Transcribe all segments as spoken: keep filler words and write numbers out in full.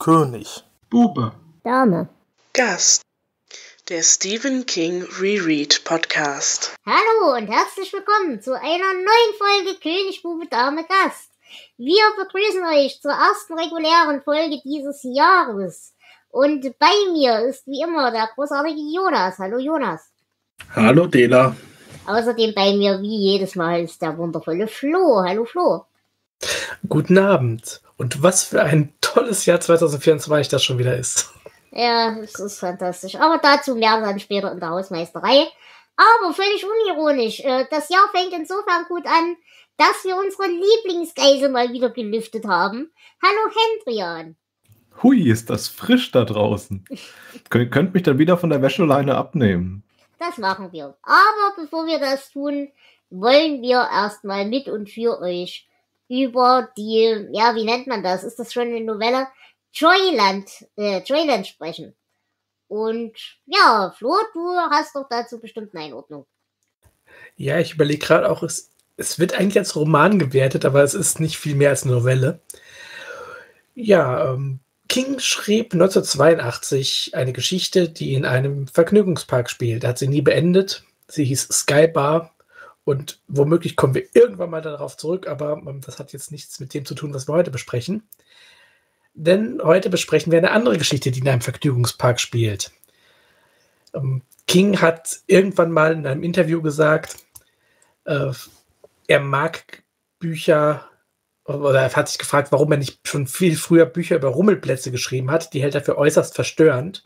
König. Bube. Dame. Gast. Der Stephen King Reread Podcast. Hallo und herzlich willkommen zu einer neuen Folge König, Bube, Dame, Gast. Wir begrüßen euch zur ersten regulären Folge dieses Jahres. Und bei mir ist wie immer der großartige Jonas. Hallo Jonas. Hallo Dela. Außerdem bei mir wie jedes Mal ist der wundervolle Flo. Hallo Flo. Guten Abend. Und was für ein tolles Jahr zwanzig vierundzwanzig das schon wieder ist. Ja, es ist fantastisch. Aber dazu mehr dann später in der Hausmeisterei. Aber völlig unironisch. Das Jahr fängt insofern gut an, dass wir unsere Lieblingsgeise mal wieder gelüftet haben. Hallo Hendrian. Hui, ist das frisch da draußen. Kön- könnt mich dann wieder von der Wäscheleine abnehmen. Das machen wir. Aber bevor wir das tun, wollen wir erstmal mit und für euch über die, ja, wie nennt man das? Ist das schon eine Novelle? Joyland, äh, Joyland sprechen. Und ja, Flo, du hast doch dazu bestimmt eine Einordnung. Ja, ich überlege gerade auch, es, es wird eigentlich als Roman gewertet, aber es ist nicht viel mehr als eine Novelle. Ja, ähm, King schrieb neunzehnhundertzweiundachtzig eine Geschichte, die in einem Vergnügungspark spielt. Er hat sie nie beendet. Sie hieß Sky Bar. Und womöglich kommen wir irgendwann mal darauf zurück, aber ähm, das hat jetzt nichts mit dem zu tun, was wir heute besprechen. Denn heute besprechen wir eine andere Geschichte, die in einem Vergnügungspark spielt. Ähm, King hat irgendwann mal in einem Interview gesagt, äh, er mag Bücher, oder er hat sich gefragt, warum er nicht schon viel früher Bücher über Rummelplätze geschrieben hat. Die hält er für äußerst verstörend.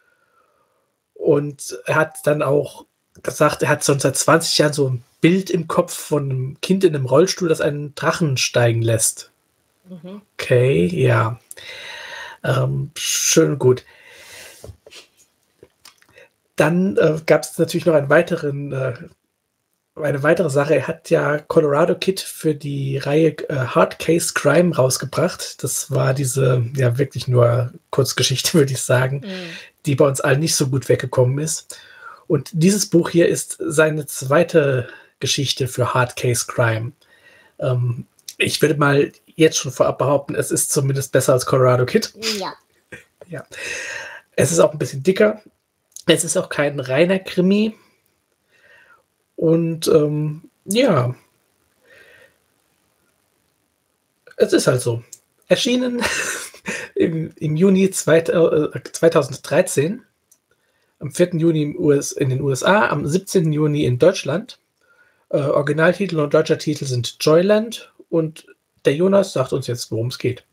Und er hat dann auch gesagt, er hat schon seit zwanzig Jahren so ein Bild im Kopf von einem Kind in einem Rollstuhl, das einen Drachen steigen lässt. Mhm. Okay, ja. Ähm, schön gut. Dann äh, gab es natürlich noch einen weiteren, äh, eine weitere Sache. Er hat ja Colorado Kid für die Reihe äh, Hard Case Crime rausgebracht. Das war diese, ja wirklich nur Kurzgeschichte, würde ich sagen, mhm. die bei uns allen nicht so gut weggekommen ist. Und dieses Buch hier ist seine zweite Geschichte für Hard Case Crime. Ähm, ich würde mal jetzt schon vorab behaupten, es ist zumindest besser als Colorado Kid. Ja. Ja. Es ist auch ein bisschen dicker. Es ist auch kein reiner Krimi. Und ähm, ja, es ist halt so. Erschienen im, im Juni zweitausenddreizehn. Am vierten Juni im U S, in den U S A, am siebzehnten Juni in Deutschland. Äh, Originaltitel und deutscher Titel sind Joyland und der Jonas sagt uns jetzt, worum es geht.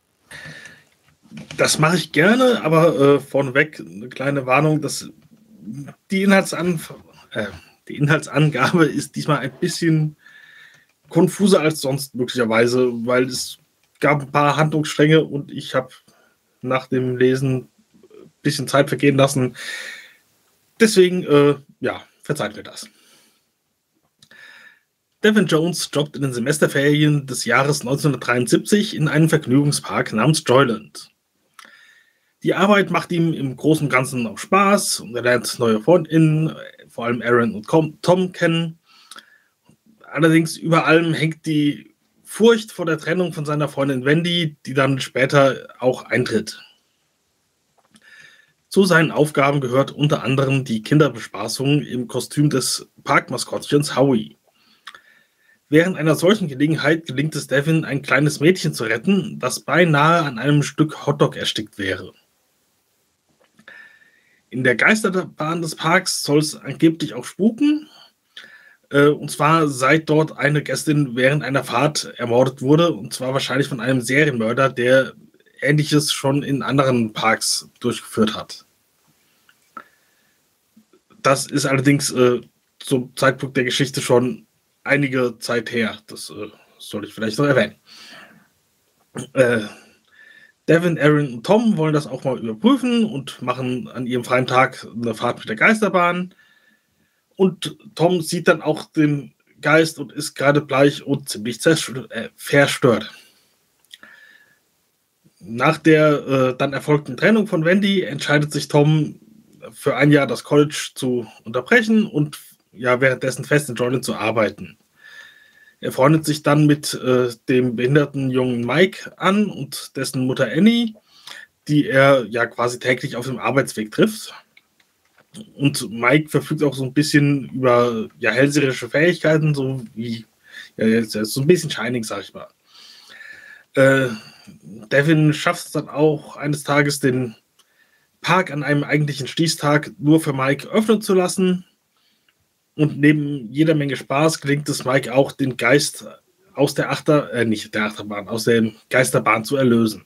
Das mache ich gerne, aber äh, vorneweg eine kleine Warnung, dass die, Inhaltsan- äh, die Inhaltsangabe ist diesmal ein bisschen konfuser als sonst möglicherweise, weil es gab ein paar Handlungsstränge und ich habe nach dem Lesen ein bisschen Zeit vergehen lassen. Deswegen, äh, ja, verzeiht mir das. Devin Jones jobbt in den Semesterferien des Jahres neunzehnhundertdreiundsiebzig in einem Vergnügungspark namens Joyland. Die Arbeit macht ihm im Großen und Ganzen auch Spaß und er lernt neue FreundInnen, vor allem Aaron und Tom, kennen. Allerdings über allem hängt die Furcht vor der Trennung von seiner Freundin Wendy, die dann später auch eintritt. Zu seinen Aufgaben gehört unter anderem die Kinderbespaßung im Kostüm des Parkmaskottchens Howie. Während einer solchen Gelegenheit gelingt es Devin, ein kleines Mädchen zu retten, das beinahe an einem Stück Hotdog erstickt wäre. In der Geisterbahn des Parks soll es angeblich auch spuken. Äh, und zwar seit dort eine Gästin während einer Fahrt ermordet wurde. Und zwar wahrscheinlich von einem Serienmörder, der Ähnliches schon in anderen Parks durchgeführt hat. Das ist allerdings äh, zum Zeitpunkt der Geschichte schon einige Zeit her. Das äh, soll ich vielleicht noch erwähnen. Äh, Devin, Aaron und Tom wollen das auch mal überprüfen und machen an ihrem freien Tag eine Fahrt mit der Geisterbahn. Und Tom sieht dann auch den Geist und ist gerade bleich und ziemlich zerstört, äh, verstört. Nach der äh, dann erfolgten Trennung von Wendy entscheidet sich Tom für ein Jahr das College zu unterbrechen und ja, währenddessen fest in Joyland zu arbeiten. Er freundet sich dann mit äh, dem behinderten jungen Mike an und dessen Mutter Annie, die er ja quasi täglich auf dem Arbeitsweg trifft. Und Mike verfügt auch so ein bisschen über ja, hellseherische Fähigkeiten, so wie ja, so ein bisschen Shining, sag ich mal. Äh, Devin schafft es dann auch eines Tages, den Park an einem eigentlichen Schließtag nur für Mike öffnen zu lassen. Und neben jeder Menge Spaß gelingt es Mike auch, den Geist aus der Achter, äh, nicht der Achterbahn, aus der Geisterbahn zu erlösen.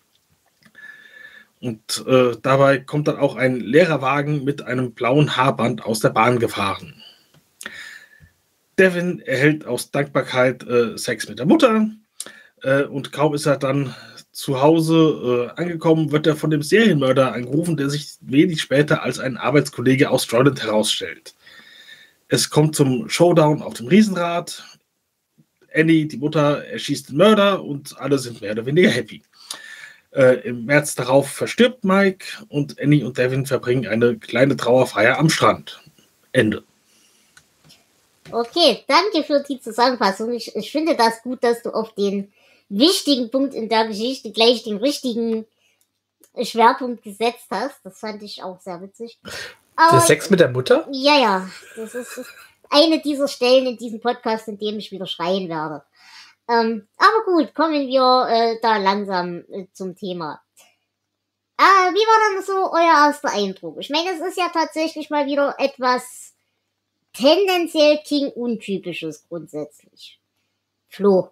Und äh, dabei kommt dann auch ein leerer Wagen mit einem blauen Haarband aus der Bahn gefahren. Devin erhält aus Dankbarkeit äh, Sex mit der Mutter äh, und kaum ist er dann zu Hause äh, angekommen, wird er von dem Serienmörder angerufen, der sich wenig später als ein Arbeitskollege aus Joyland herausstellt. Es kommt zum Showdown auf dem Riesenrad. Annie, die Mutter, erschießt den Mörder und alle sind mehr oder weniger happy. Äh, Im März darauf verstirbt Mike und Annie und Devin verbringen eine kleine Trauerfeier am Strand. Ende. Okay, danke für die Zusammenfassung. Ich, ich finde das gut, dass du auf den wichtigen Punkt in der Geschichte gleich den richtigen Schwerpunkt gesetzt hast. Das fand ich auch sehr witzig. Aber, der Sex mit der Mutter? Ja, ja. Das ist, ist eine dieser Stellen in diesem Podcast, in dem ich wieder schreien werde. Ähm, aber gut, kommen wir äh, da langsam äh, zum Thema. Äh, wie war dann so euer erster Eindruck? Ich meine, es ist ja tatsächlich mal wieder etwas tendenziell King-untypisches grundsätzlich. Flo?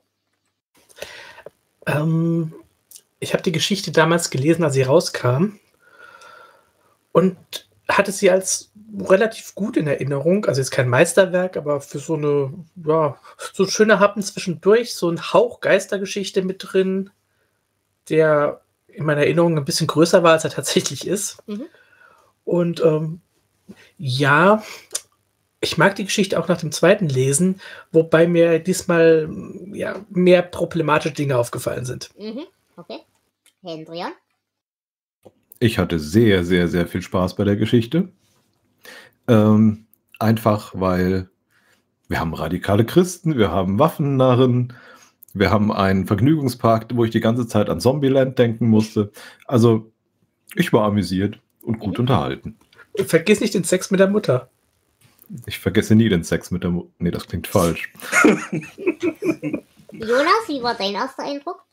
Ähm, ich habe die Geschichte damals gelesen, als sie rauskam und hatte sie als relativ gut in Erinnerung. Also jetzt kein Meisterwerk, aber für so eine, ja, so schöne Happen zwischendurch, so ein Hauch Geistergeschichte mit drin, der in meiner Erinnerung ein bisschen größer war, als er tatsächlich ist. Mhm. Und ähm, ja, ich mag die Geschichte auch nach dem zweiten Lesen, wobei mir diesmal ja, mehr problematische Dinge aufgefallen sind. Mhm. Okay. Hendrian? Ich hatte sehr, sehr, sehr viel Spaß bei der Geschichte. Ähm, einfach, weil wir haben radikale Christen, wir haben Waffennarren, wir haben einen Vergnügungspark, wo ich die ganze Zeit an Zombieland denken musste. Also, ich war amüsiert und gut mhm. unterhalten. Vergiss nicht den Sex mit der Mutter. Ich vergesse nie den Sex mit der Mutter. Nee, das klingt falsch. Jonas, wie war dein erster Eindruck?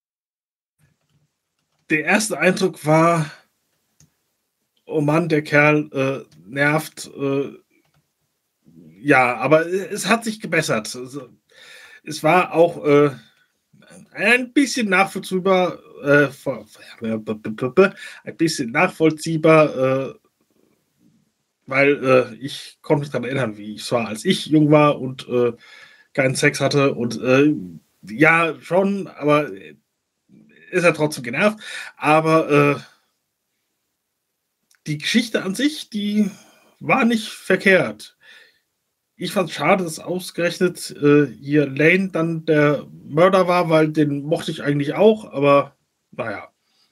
Der erste Eindruck war, oh Mann, der Kerl äh, nervt. Äh, ja, aber es hat sich gebessert. Also, es war auch äh, ein bisschen nachvollziehbar, äh, ein bisschen nachvollziehbar, äh, weil äh, ich konnte mich daran erinnern, wie ich war, als ich jung war und äh, keinen Sex hatte. Und äh, ja, schon, aber ist er trotzdem genervt. Aber äh, die Geschichte an sich, die war nicht verkehrt. Ich fand es schade, dass ausgerechnet äh, hier Lane dann der Mörder war, weil den mochte ich eigentlich auch, aber naja.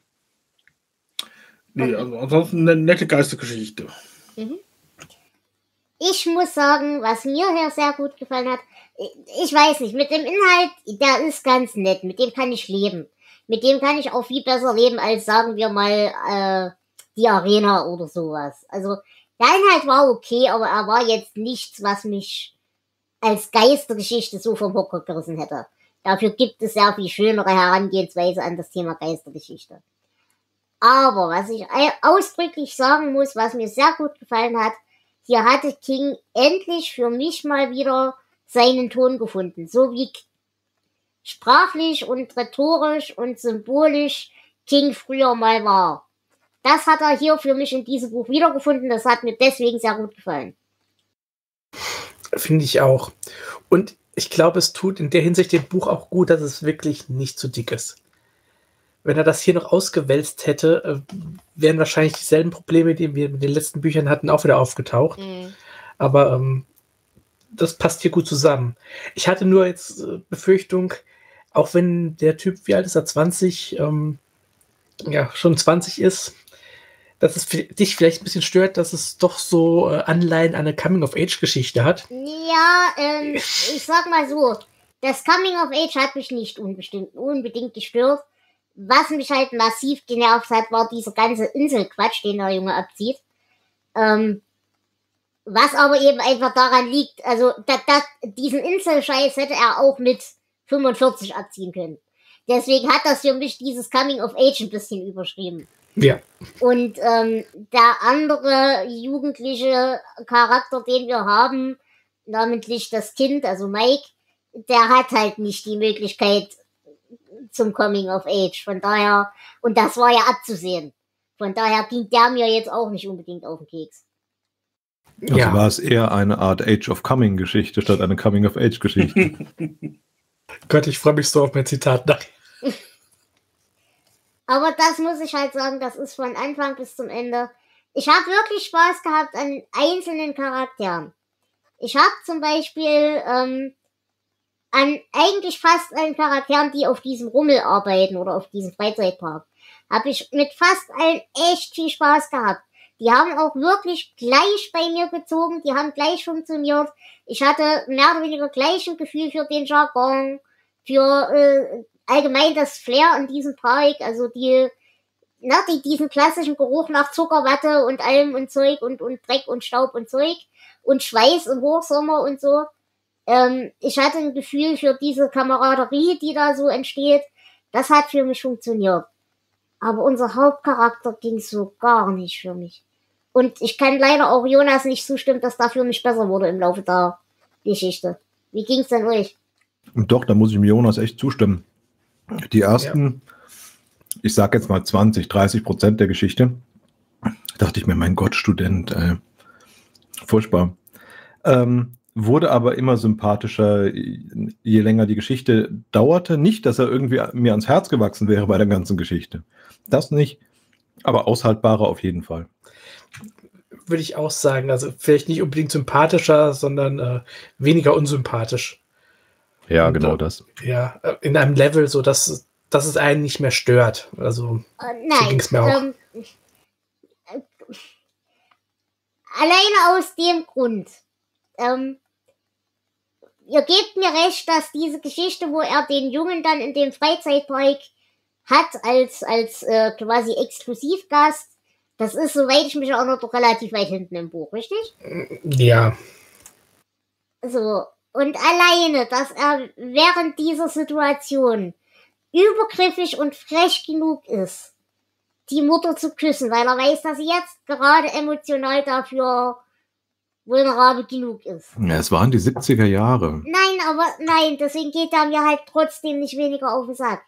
Nee, also ansonsten eine nette Geistergeschichte. Mhm. Ich muss sagen, was mir hier sehr gut gefallen hat, ich weiß nicht, mit dem Inhalt, der ist ganz nett, mit dem kann ich leben. Mit dem kann ich auch viel besser leben, als sagen wir mal äh, die Arena oder sowas. Also der Inhalt war okay, aber er war jetzt nichts, was mich als Geistergeschichte so vom Hocker gerissen hätte. Dafür gibt es sehr viel schönere Herangehensweise an das Thema Geistergeschichte. Aber was ich ausdrücklich sagen muss, was mir sehr gut gefallen hat, hier hatte King endlich für mich mal wieder seinen Ton gefunden. So wie sprachlich und rhetorisch und symbolisch King früher mal war. Das hat er hier für mich in diesem Buch wiedergefunden. Das hat mir deswegen sehr gut gefallen. Finde ich auch. Und ich glaube, es tut in der Hinsicht dem Buch auch gut, dass es wirklich nicht zu dick ist. Wenn er das hier noch ausgewälzt hätte, wären wahrscheinlich dieselben Probleme, die wir mit den letzten Büchern hatten, auch wieder aufgetaucht. Mhm. Aber ähm, das passt hier gut zusammen. Ich hatte nur jetzt äh, Befürchtung, auch wenn der Typ, wie alt ist er, zwanzig, ähm, ja, schon zwanzig ist, dass es dich vielleicht ein bisschen stört, dass es doch so äh, Anleihen an eine Coming-of-Age-Geschichte hat. Ja, ähm, ich sag mal so, das Coming-of-Age hat mich nicht unbestimmt, unbedingt gestört. was mich halt massiv genervt hat, war dieser ganze Inselquatsch, den der Junge abzieht. Ähm, was aber eben einfach daran liegt, also da, da, diesen Inselscheiß hätte er auch mit fünfundvierzig abziehen können. Deswegen hat das für mich dieses Coming of Age ein bisschen überschrieben. Ja. Und ähm, der andere jugendliche Charakter, den wir haben, namentlich das Kind, also Mike, der hat halt nicht die Möglichkeit zum Coming of Age. Von daher, und das war ja abzusehen. Von daher ging der mir jetzt auch nicht unbedingt auf den Keks. Also Ja. war es eher eine Art Age of Coming Geschichte statt eine Coming of Age Geschichte. Gott, ich freue mich so auf mein Zitat nachher. Aber das muss ich halt sagen, das ist von Anfang bis zum Ende. Ich habe wirklich Spaß gehabt an einzelnen Charakteren. Ich habe zum Beispiel ähm, an eigentlich fast allen Charakteren, die auf diesem Rummel arbeiten oder auf diesem Freizeitpark, habe ich mit fast allen echt viel Spaß gehabt. Die haben auch wirklich gleich bei mir gezogen, die haben gleich funktioniert. Ich hatte mehr oder weniger gleich ein Gefühl für den Jargon, für äh, allgemein das Flair an diesem Park, also die, na, die, diesen klassischen Geruch nach Zuckerwatte und allem und Zeug und, und Dreck und Staub und Zeug und Schweiß und Hochsommer und so. Ähm, ich hatte ein Gefühl für diese Kameraderie, die da so entsteht. Das hat für mich funktioniert. Aber unser Hauptcharakter ging so gar nicht für mich. Und ich kann leider auch Jonas nicht zustimmen, dass da für mich besser wurde im Laufe der Geschichte. Wie ging's denn euch? Und doch, da muss ich mir Jonas echt zustimmen. Die ersten, ja. ich sag jetzt mal zwanzig, dreißig Prozent der Geschichte, dachte ich mir, mein Gott, Student, ey. Furchtbar. Ähm, wurde aber immer sympathischer, je länger die Geschichte dauerte. Nicht, dass er irgendwie mir ans Herz gewachsen wäre bei der ganzen Geschichte. Das nicht, aber aushaltbarer auf jeden Fall. Würde ich auch sagen. Also vielleicht nicht unbedingt sympathischer, sondern äh, weniger unsympathisch. Ja, Und, genau äh, das. Ja, in einem Level, so dass, dass es einen nicht mehr stört. Also Äh, nein, so ging's mir auch. Ähm, äh, alleine aus dem Grund. Ähm, ihr gebt mir recht, dass diese Geschichte, wo er den Jungen dann in dem Freizeitpark hat als als äh, quasi Exklusivgast, das ist, soweit ich mich erinnere, doch relativ weit hinten im Buch, richtig? Ja. So, und alleine, dass er während dieser Situation übergriffig und frech genug ist, die Mutter zu küssen, weil er weiß, dass sie jetzt gerade emotional dafür vulnerabel genug ist. Ja, es waren die siebziger Jahre. Nein, aber nein, deswegen geht er mir halt trotzdem nicht weniger auf den Sack.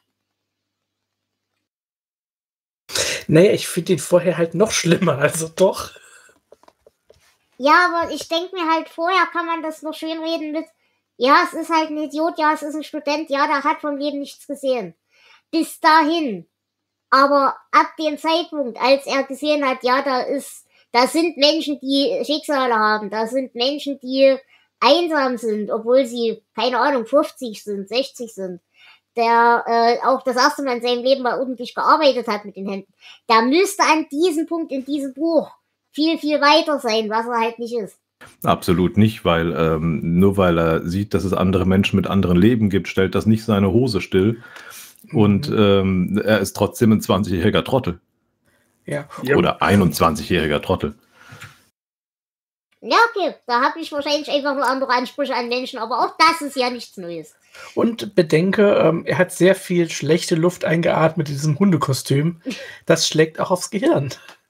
Naja, ich finde ihn vorher halt noch schlimmer, also doch. Ja, aber ich denke mir halt, vorher kann man das noch schön reden mit, ja, es ist halt ein Idiot, ja, es ist ein Student, ja, der hat vom Leben nichts gesehen. Bis dahin. Aber ab dem Zeitpunkt, als er gesehen hat, ja, da ist, da sind Menschen, die Schicksale haben, da sind Menschen, die einsam sind, obwohl sie, keine Ahnung, fünfzig sind, sechzig sind, der äh, auch das erste Mal in seinem Leben mal ordentlich gearbeitet hat mit den Händen, der müsste an diesem Punkt in diesem Buch viel, viel weiter sein, was er halt nicht ist. Absolut nicht, weil ähm, nur weil er sieht, dass es andere Menschen mit anderen Leben gibt, stellt das nicht seine Hose still. Und ähm, er ist trotzdem ein zwanzigjähriger Trottel. Ja. Oder einundzwanzigjähriger Trottel. Ja, okay, da habe ich wahrscheinlich einfach nur andere Ansprüche an Menschen, aber auch das ist ja nichts Neues. Und bedenke, ähm, er hat sehr viel schlechte Luft eingeatmet in diesem Hundekostüm. Das schlägt auch aufs Gehirn.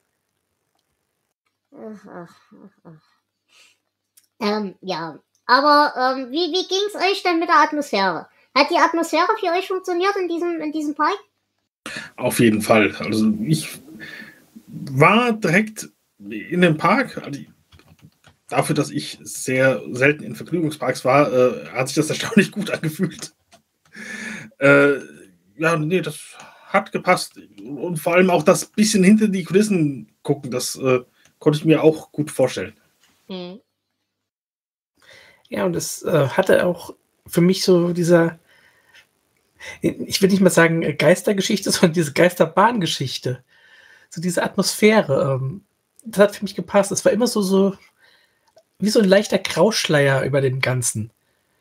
Ach, ach, ach, ach. Ähm, ja, aber ähm, wie, wie ging's euch denn mit der Atmosphäre? Hat die Atmosphäre für euch funktioniert in diesem, in diesem Park? Auf jeden Fall. Also ich war direkt in dem Park. Also dafür, dass ich sehr selten in Vergnügungsparks war, äh, hat sich das erstaunlich gut angefühlt. Äh, ja, nee, das hat gepasst. Und vor allem auch das bisschen hinter die Kulissen gucken, das äh, konnte ich mir auch gut vorstellen. Hm. Ja, und es äh, hatte auch für mich so dieser, ich will nicht mal sagen Geistergeschichte, sondern diese Geisterbahngeschichte. So diese Atmosphäre. Ähm, das hat für mich gepasst. Es war immer so, so wie so ein leichter Grauschleier über dem Ganzen.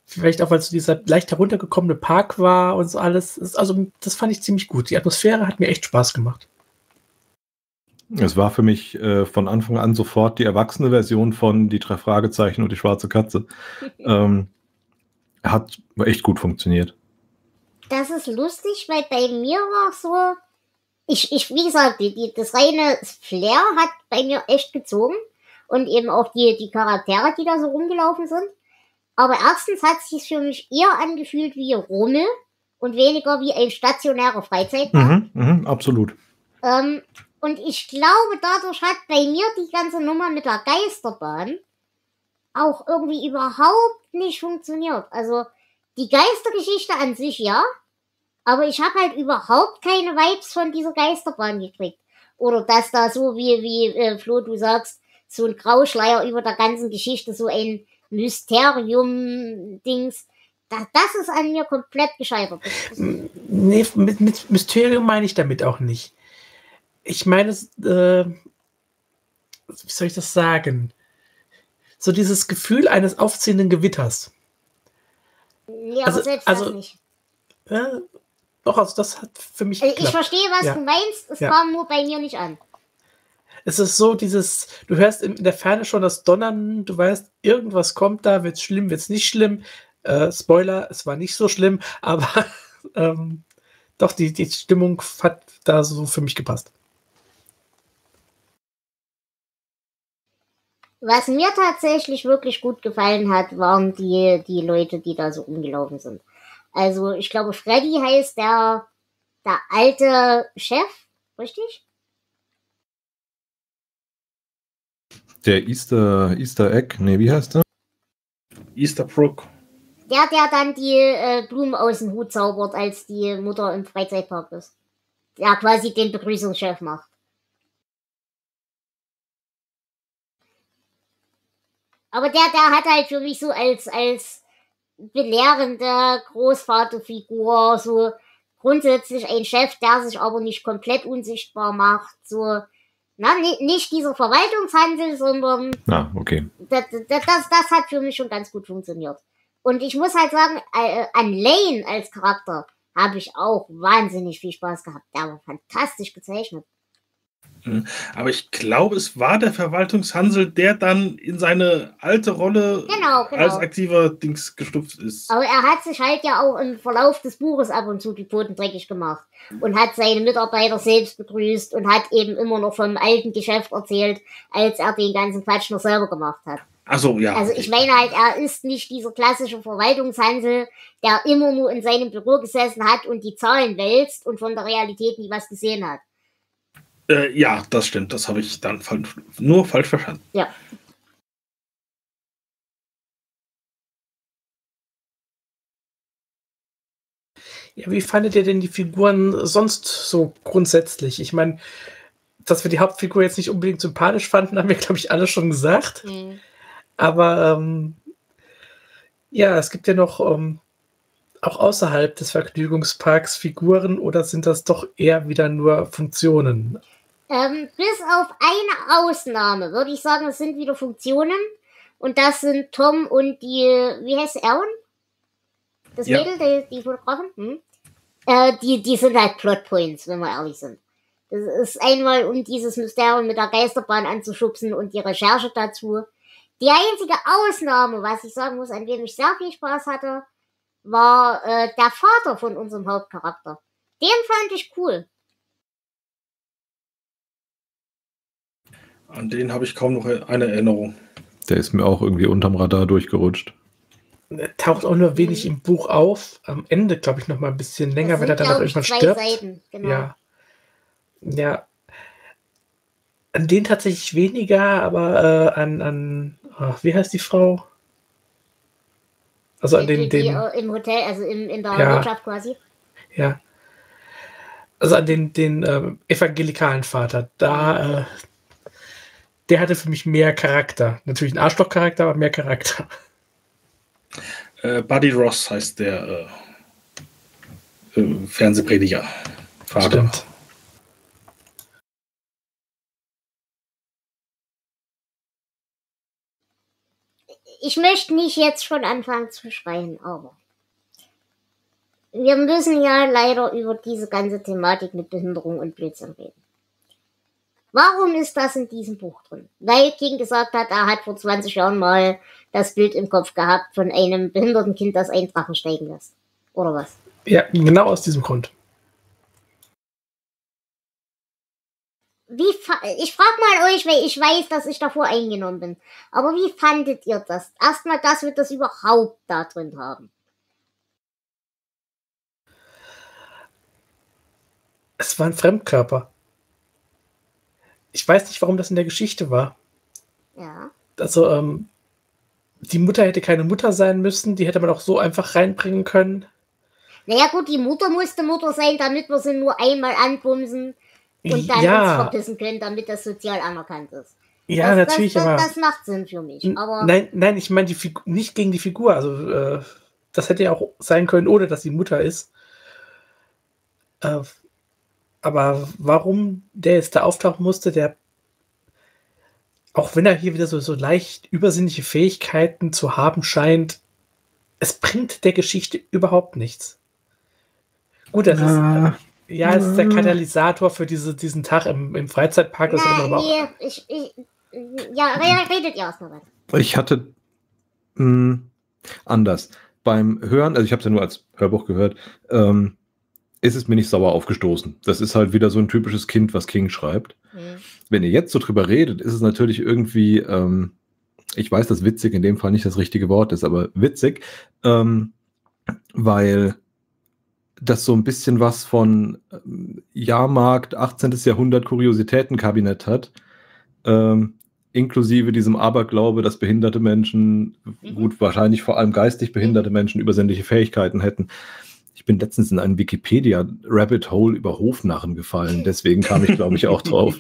Vielleicht auch, weil es so dieser leicht heruntergekommene Park war und so alles. Ist, also, das fand ich ziemlich gut. Die Atmosphäre hat mir echt Spaß gemacht. Es war für mich äh, von Anfang an sofort die erwachsene Version von Die drei Fragezeichen und die schwarze Katze. ähm, hat echt gut funktioniert. Das ist lustig, weil bei mir war es so, ich, ich, wie gesagt, die, die, das reine Flair hat bei mir echt gezogen und eben auch die, die Charaktere, die da so rumgelaufen sind. Aber erstens hat es sich für mich eher angefühlt wie Rummel und weniger wie ein stationärer Freizeitpark. Mhm, mhm, absolut. Ähm, und ich glaube, dadurch hat bei mir die ganze Nummer mit der Geisterbahn auch irgendwie überhaupt nicht funktioniert. Also die Geistergeschichte an sich ja, aber ich habe halt überhaupt keine Vibes von dieser Geisterbahn gekriegt. Oder dass da so wie, wie äh, Flo, du sagst, so ein Grauschleier über der ganzen Geschichte, so ein Mysterium-Dings. Das, das ist an mir komplett gescheitert. Das, das Nee, mit, mit Mysterium meine ich damit auch nicht. Ich meine, äh, wie soll ich das sagen? So dieses Gefühl eines aufziehenden Gewitters. nee, aber Also- selbst also- das nicht. Ja, doch, also das hat für mich Also ich geklappt. verstehe, was Ja. du meinst, es Ja. kam nur bei mir nicht an. Es ist so dieses, du hörst in der Ferne schon das Donnern, du weißt, irgendwas kommt da, wird's schlimm, wird's nicht schlimm. Äh, Spoiler, es war nicht so schlimm, aber ähm, doch, die, die Stimmung hat da so für mich gepasst. Was mir tatsächlich wirklich gut gefallen hat, waren die, die Leute, die da so rumgelaufen sind. Also ich glaube, Freddy heißt der, der alte Chef, richtig? Der Easter, Easter Egg, nee, wie heißt der? Easterbrook. Der, der dann die äh, Blumen aus dem Hut zaubert, als die Mutter im Freizeitpark ist. Der quasi den Begrüßungschef macht. Aber der, der hat halt für mich so als, als belehrende Großvaterfigur, so grundsätzlich ein Chef, der sich aber nicht komplett unsichtbar macht, so, na, ni- nicht dieser Verwaltungshandel, sondern Ah, okay. das, das, das, das hat für mich schon ganz gut funktioniert. Und ich muss halt sagen, äh, an Lane als Charakter habe ich auch wahnsinnig viel Spaß gehabt. Der war fantastisch gezeichnet. Aber ich glaube, es war der Verwaltungshansel, der dann in seine alte Rolle Genau, genau. als aktiver Dings gestupft ist. Aber er hat sich halt ja auch im Verlauf des Buches ab und zu die Pfoten dreckig gemacht und hat seine Mitarbeiter selbst begrüßt und hat eben immer noch vom alten Geschäft erzählt, als er den ganzen Quatsch noch selber gemacht hat. Ach so, ja. Also ich meine halt, er ist nicht dieser klassische Verwaltungshansel, der immer nur in seinem Büro gesessen hat und die Zahlen wälzt und von der Realität nie was gesehen hat. Äh, ja, das stimmt. Das habe ich dann fal- nur falsch verstanden. Ja. Ja, wie fandet ihr denn die Figuren sonst so grundsätzlich? Ich meine, dass wir die Hauptfigur jetzt nicht unbedingt sympathisch fanden, haben wir, glaube ich, alle schon gesagt. Mhm. Aber ähm, ja, es gibt ja noch ähm, auch außerhalb des Vergnügungsparks Figuren, oder sind das doch eher wieder nur Funktionen? Ähm, bis auf eine Ausnahme würde ich sagen, es sind wieder Funktionen. Und das sind Tom und die, wie heißt sie, Aaron? Das Ja. Mädel, die, die Fotografin? Hm? Äh, die, die sind halt Plotpoints, wenn wir ehrlich sind. Das ist einmal, um dieses Mysterium mit der Geisterbahn anzuschubsen und die Recherche dazu. Die einzige Ausnahme, was ich sagen muss, an dem ich sehr viel Spaß hatte, war äh, der Vater von unserem Hauptcharakter. Den fand ich cool. An den habe ich kaum noch eine Erinnerung. Der ist mir auch irgendwie unterm Radar durchgerutscht. Er taucht auch nur wenig im Buch auf. Am Ende, glaube ich, noch mal ein bisschen länger, Das wenn er sind, dann auch glaub ich, irgendwann zwei stirbt. Seiten, genau. Ja. Ja. An den tatsächlich weniger, aber äh, an, an ach, wie heißt die Frau? Also an die, den, die, den äh, im Hotel, also im, in der Ja. Wirtschaft quasi. ja. Also an den, den ähm, evangelikalen Vater. Da, äh, der hatte für mich mehr Charakter. Natürlich ein Arschlochcharakter, aber mehr Charakter. Äh, Buddy Ross heißt der äh, äh, Fernsehprediger. Vater. Stimmt. ich möchte nicht jetzt schon anfangen zu schreien, aber wir müssen ja leider über diese ganze Thematik mit Behinderung und Blödsinn reden. Warum ist das in diesem Buch drin? Weil King gesagt hat, er hat vor zwanzig Jahren mal das Bild im Kopf gehabt von einem behinderten Kind, das einen Drachen steigen lässt. Oder was? Ja, genau aus diesem Grund. Wie fa- ich frage mal euch, weil ich weiß, dass ich davor eingenommen bin. Aber wie fandet ihr das? Erstmal, dass wir das überhaupt da drin haben. Es war ein Fremdkörper. Ich weiß nicht, warum das in der Geschichte war. Ja. Also, ähm, die Mutter hätte keine Mutter sein müssen, die hätte man auch so einfach reinbringen können. Naja gut, die Mutter musste Mutter sein, damit wir sie nur einmal anbumsen und dann Ja. uns verpissen können, damit das sozial anerkannt ist. Ja, das, natürlich, das, das, aber... das macht Sinn für mich. Aber Nein, nein, ich meine die Figur, nicht gegen die Figur. Also, äh, das hätte ja auch sein können, ohne dass sie Mutter ist. Äh, aber warum der jetzt da auftauchen musste, der, auch wenn er hier wieder so, so leicht übersinnliche Fähigkeiten zu haben scheint, es bringt der Geschichte überhaupt nichts. Gut, das Ah. ist, ja, es ist der Katalysator für diese, diesen Tag im, im Freizeitpark. Das na, aber auch, nee, ich, ich, ja, re- redet ihr erstmal weiter. Ich hatte mh, anders. Beim Hören, also ich habe es ja nur als Hörbuch gehört, ähm, ist es mir nicht sauer aufgestoßen. Das ist halt wieder so ein typisches Kind, was King schreibt. Hm. Wenn ihr jetzt so drüber redet, ist es natürlich irgendwie, ähm, ich weiß, dass witzig in dem Fall nicht das richtige Wort ist, aber witzig, ähm, weil das so ein bisschen was von ähm, Jahrmarkt, achtzehnten. Jahrhundert Kuriositätenkabinett hat, ähm, inklusive diesem Aberglaube, dass behinderte Menschen, Mhm. gut, wahrscheinlich vor allem geistig behinderte Menschen übersinnliche Fähigkeiten hätten. Ich bin letztens in einen Wikipedia-Rabbit Hole über Hofnarren gefallen, deswegen kam ich, glaube ich, auch drauf.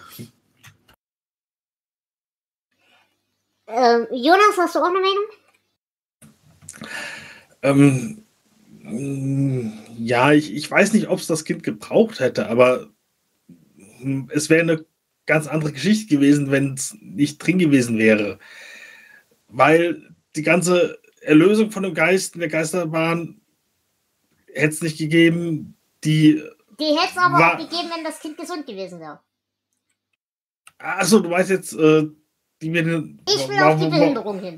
Ähm, Jonas, hast du auch eine Meinung? Ähm, mh, ja, ich, ich weiß nicht, ob es das Kind gebraucht hätte, aber mh, es wäre eine ganz andere Geschichte gewesen, wenn es nicht drin gewesen wäre. Weil die ganze Erlösung von dem Geist in der Geisterbahn hätte es nicht gegeben. Die, Die hätte es aber Wa- auch gegeben, wenn das Kind gesund gewesen wäre. achso, du weißt jetzt, äh, die wir. Ich will wa- auf die wa- Behinderung hin.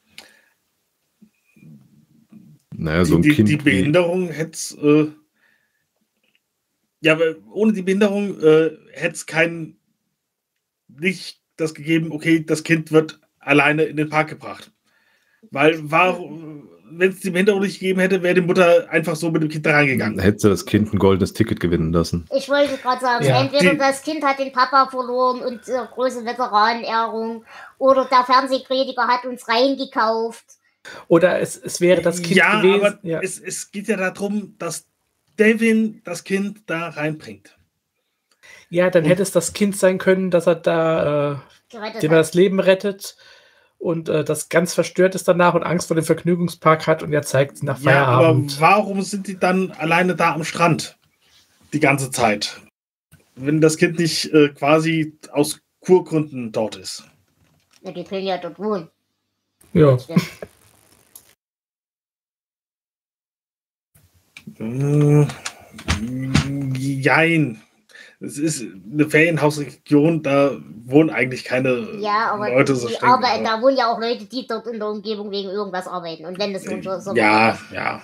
Naja, so ein die, die, Kind die Behinderung hätte es. Äh, ja, aber ohne die Behinderung äh, hätte es kein. Nicht das gegeben, okay, das Kind wird alleine in den Park gebracht. Weil, warum, wenn es die Behinderung nicht gegeben hätte, wäre die Mutter einfach so mit dem Kind da wie, reingegangen. hätte sie das Kind ein goldenes Ticket gewinnen lassen. Ich wollte gerade sagen, Ja, entweder die- das Kind hat den Papa verloren und äh, große Veteranenehrung, oder der Fernsehprediger hat uns reingekauft. oder es, es wäre das Kind ja, gewesen. aber Ja. Es, es geht ja darum, dass Devin das Kind da reinbringt. ja, dann und- hätte es das Kind sein können, dass er da, äh, Gerettet dem er hat. das Leben rettet und äh, das ganz verstört ist danach und Angst vor dem Vergnügungspark hat und er zeigt nach Ja, aber Feierabend. warum sind die dann alleine da am Strand die ganze Zeit? Wenn das Kind nicht äh, quasi aus Kurgründen dort ist. Ja, die können ja dort wohnen. Ja. Hm, Jein. Es ist eine Ferienhausregion, da wohnen eigentlich keine Ja, aber Leute so die streng. Arbeit, da wohnen ja auch Leute, die dort in der Umgebung wegen irgendwas arbeiten. Und wenn das nun so, so Ja, ist. ja.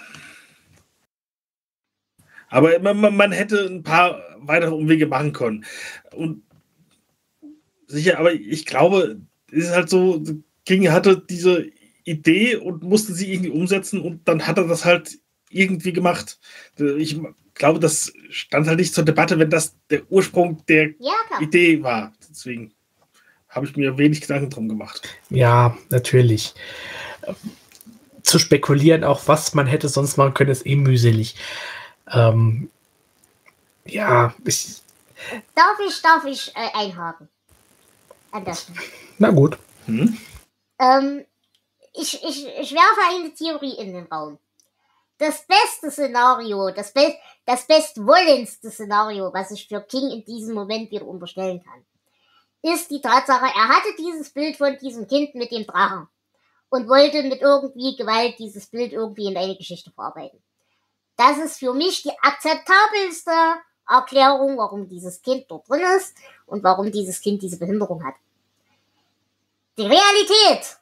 Aber man, man, man hätte ein paar weitere Umwege machen können. Und sicher, aber ich glaube, es ist halt so, King hatte diese Idee und musste sie irgendwie umsetzen und dann hat er das halt irgendwie gemacht. Ich glaube, das stand halt nicht zur Debatte, wenn das der Ursprung der Ja, klar. Idee war. Deswegen habe ich mir wenig Gedanken drum gemacht. Ja, natürlich. Zu spekulieren, auch was man hätte sonst machen können, ist eh mühselig. Ähm, ja, ich, Darf ich, darf ich äh, einhaken? An der Stelle. na gut. Hm? Ähm, ich, ich, ich werfe eine Theorie in den Raum. Das beste Szenario, das, be das bestwollendste Szenario, was ich für King in diesem Moment wieder unterstellen kann, ist die Tatsache, er hatte dieses Bild von diesem Kind mit dem Drachen. und wollte mit irgendwie Gewalt dieses Bild irgendwie in eine Geschichte verarbeiten. Das ist für mich die akzeptabelste Erklärung, warum dieses Kind dort drin ist und warum dieses Kind diese Behinderung hat. Die Realität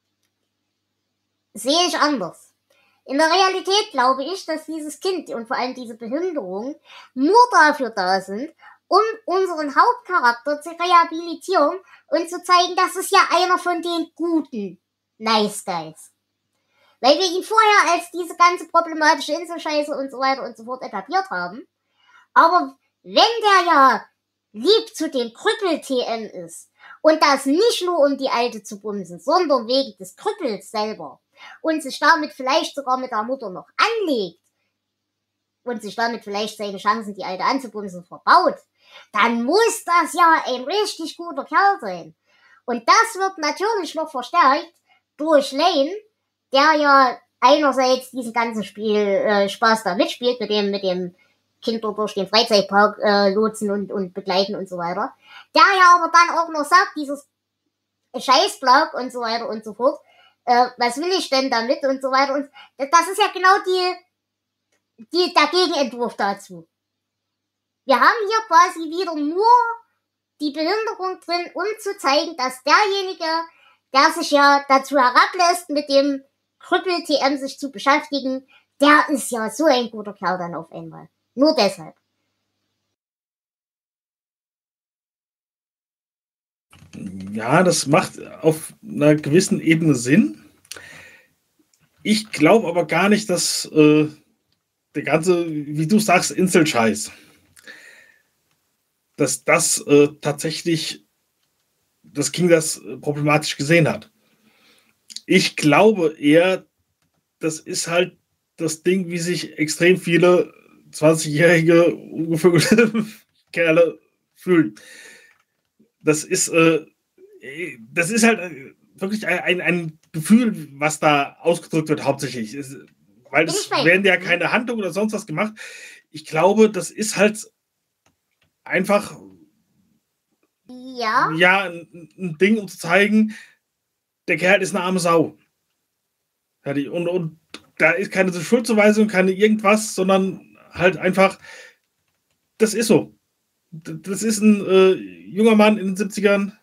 sehe ich anders. In der Realität glaube ich, dass dieses Kind und vor allem diese Behinderung nur dafür da sind, um unseren Hauptcharakter zu rehabilitieren und zu zeigen, das ist ja einer von den guten Nice Guys. Weil wir ihn vorher als diese ganze problematische Inselscheiße und so weiter und so fort etabliert haben. Aber wenn der ja lieb zu dem Krüppel-T M ist und das nicht nur um die Alte zu bumsen, sondern wegen des Krüppels selber und sich damit vielleicht sogar mit der Mutter noch anlegt und sich damit vielleicht seine Chancen, die Alte anzubumsen, verbaut, dann muss das ja ein richtig guter Kerl sein. Und das wird natürlich noch verstärkt durch Lane, der ja einerseits diesen ganzen Spiel äh, Spaß da mitspielt, mit dem mit dem Kinder durch den Freizeitpark äh, lotsen und, und begleiten und so weiter. Der ja aber dann auch noch sagt, dieses Scheißblog und so weiter und so fort, äh, was will ich denn damit und so weiter. Und das ist ja genau die, die der Gegenentwurf dazu. Wir haben hier quasi wieder nur die Behinderung drin, um zu zeigen, dass derjenige, der sich ja dazu herablässt, mit dem Krüppel-T M sich zu beschäftigen, der ist ja so ein guter Kerl dann auf einmal. Nur deshalb. Ja, das macht auf einer gewissen Ebene Sinn. Ich glaube aber gar nicht, dass äh, der ganze, wie du sagst, Inselscheiß, dass das äh, tatsächlich das King das problematisch gesehen hat. Ich glaube eher, das ist halt das Ding, wie sich extrem viele zwanzigjährige ungevögelte Kerle fühlen. Das ist, äh, das ist halt wirklich ein, ein, ein Gefühl, was da ausgedrückt wird, hauptsächlich. Es, weil es werden ja keine Handlungen oder sonst was gemacht. Ich glaube, das ist halt einfach ja, ja ein, ein Ding, um zu zeigen, der Kerl ist eine arme Sau. Und, und da ist keine Schuldzuweisung, keine irgendwas, sondern halt einfach, das ist so. Das ist ein äh, junger Mann in den siebzigern.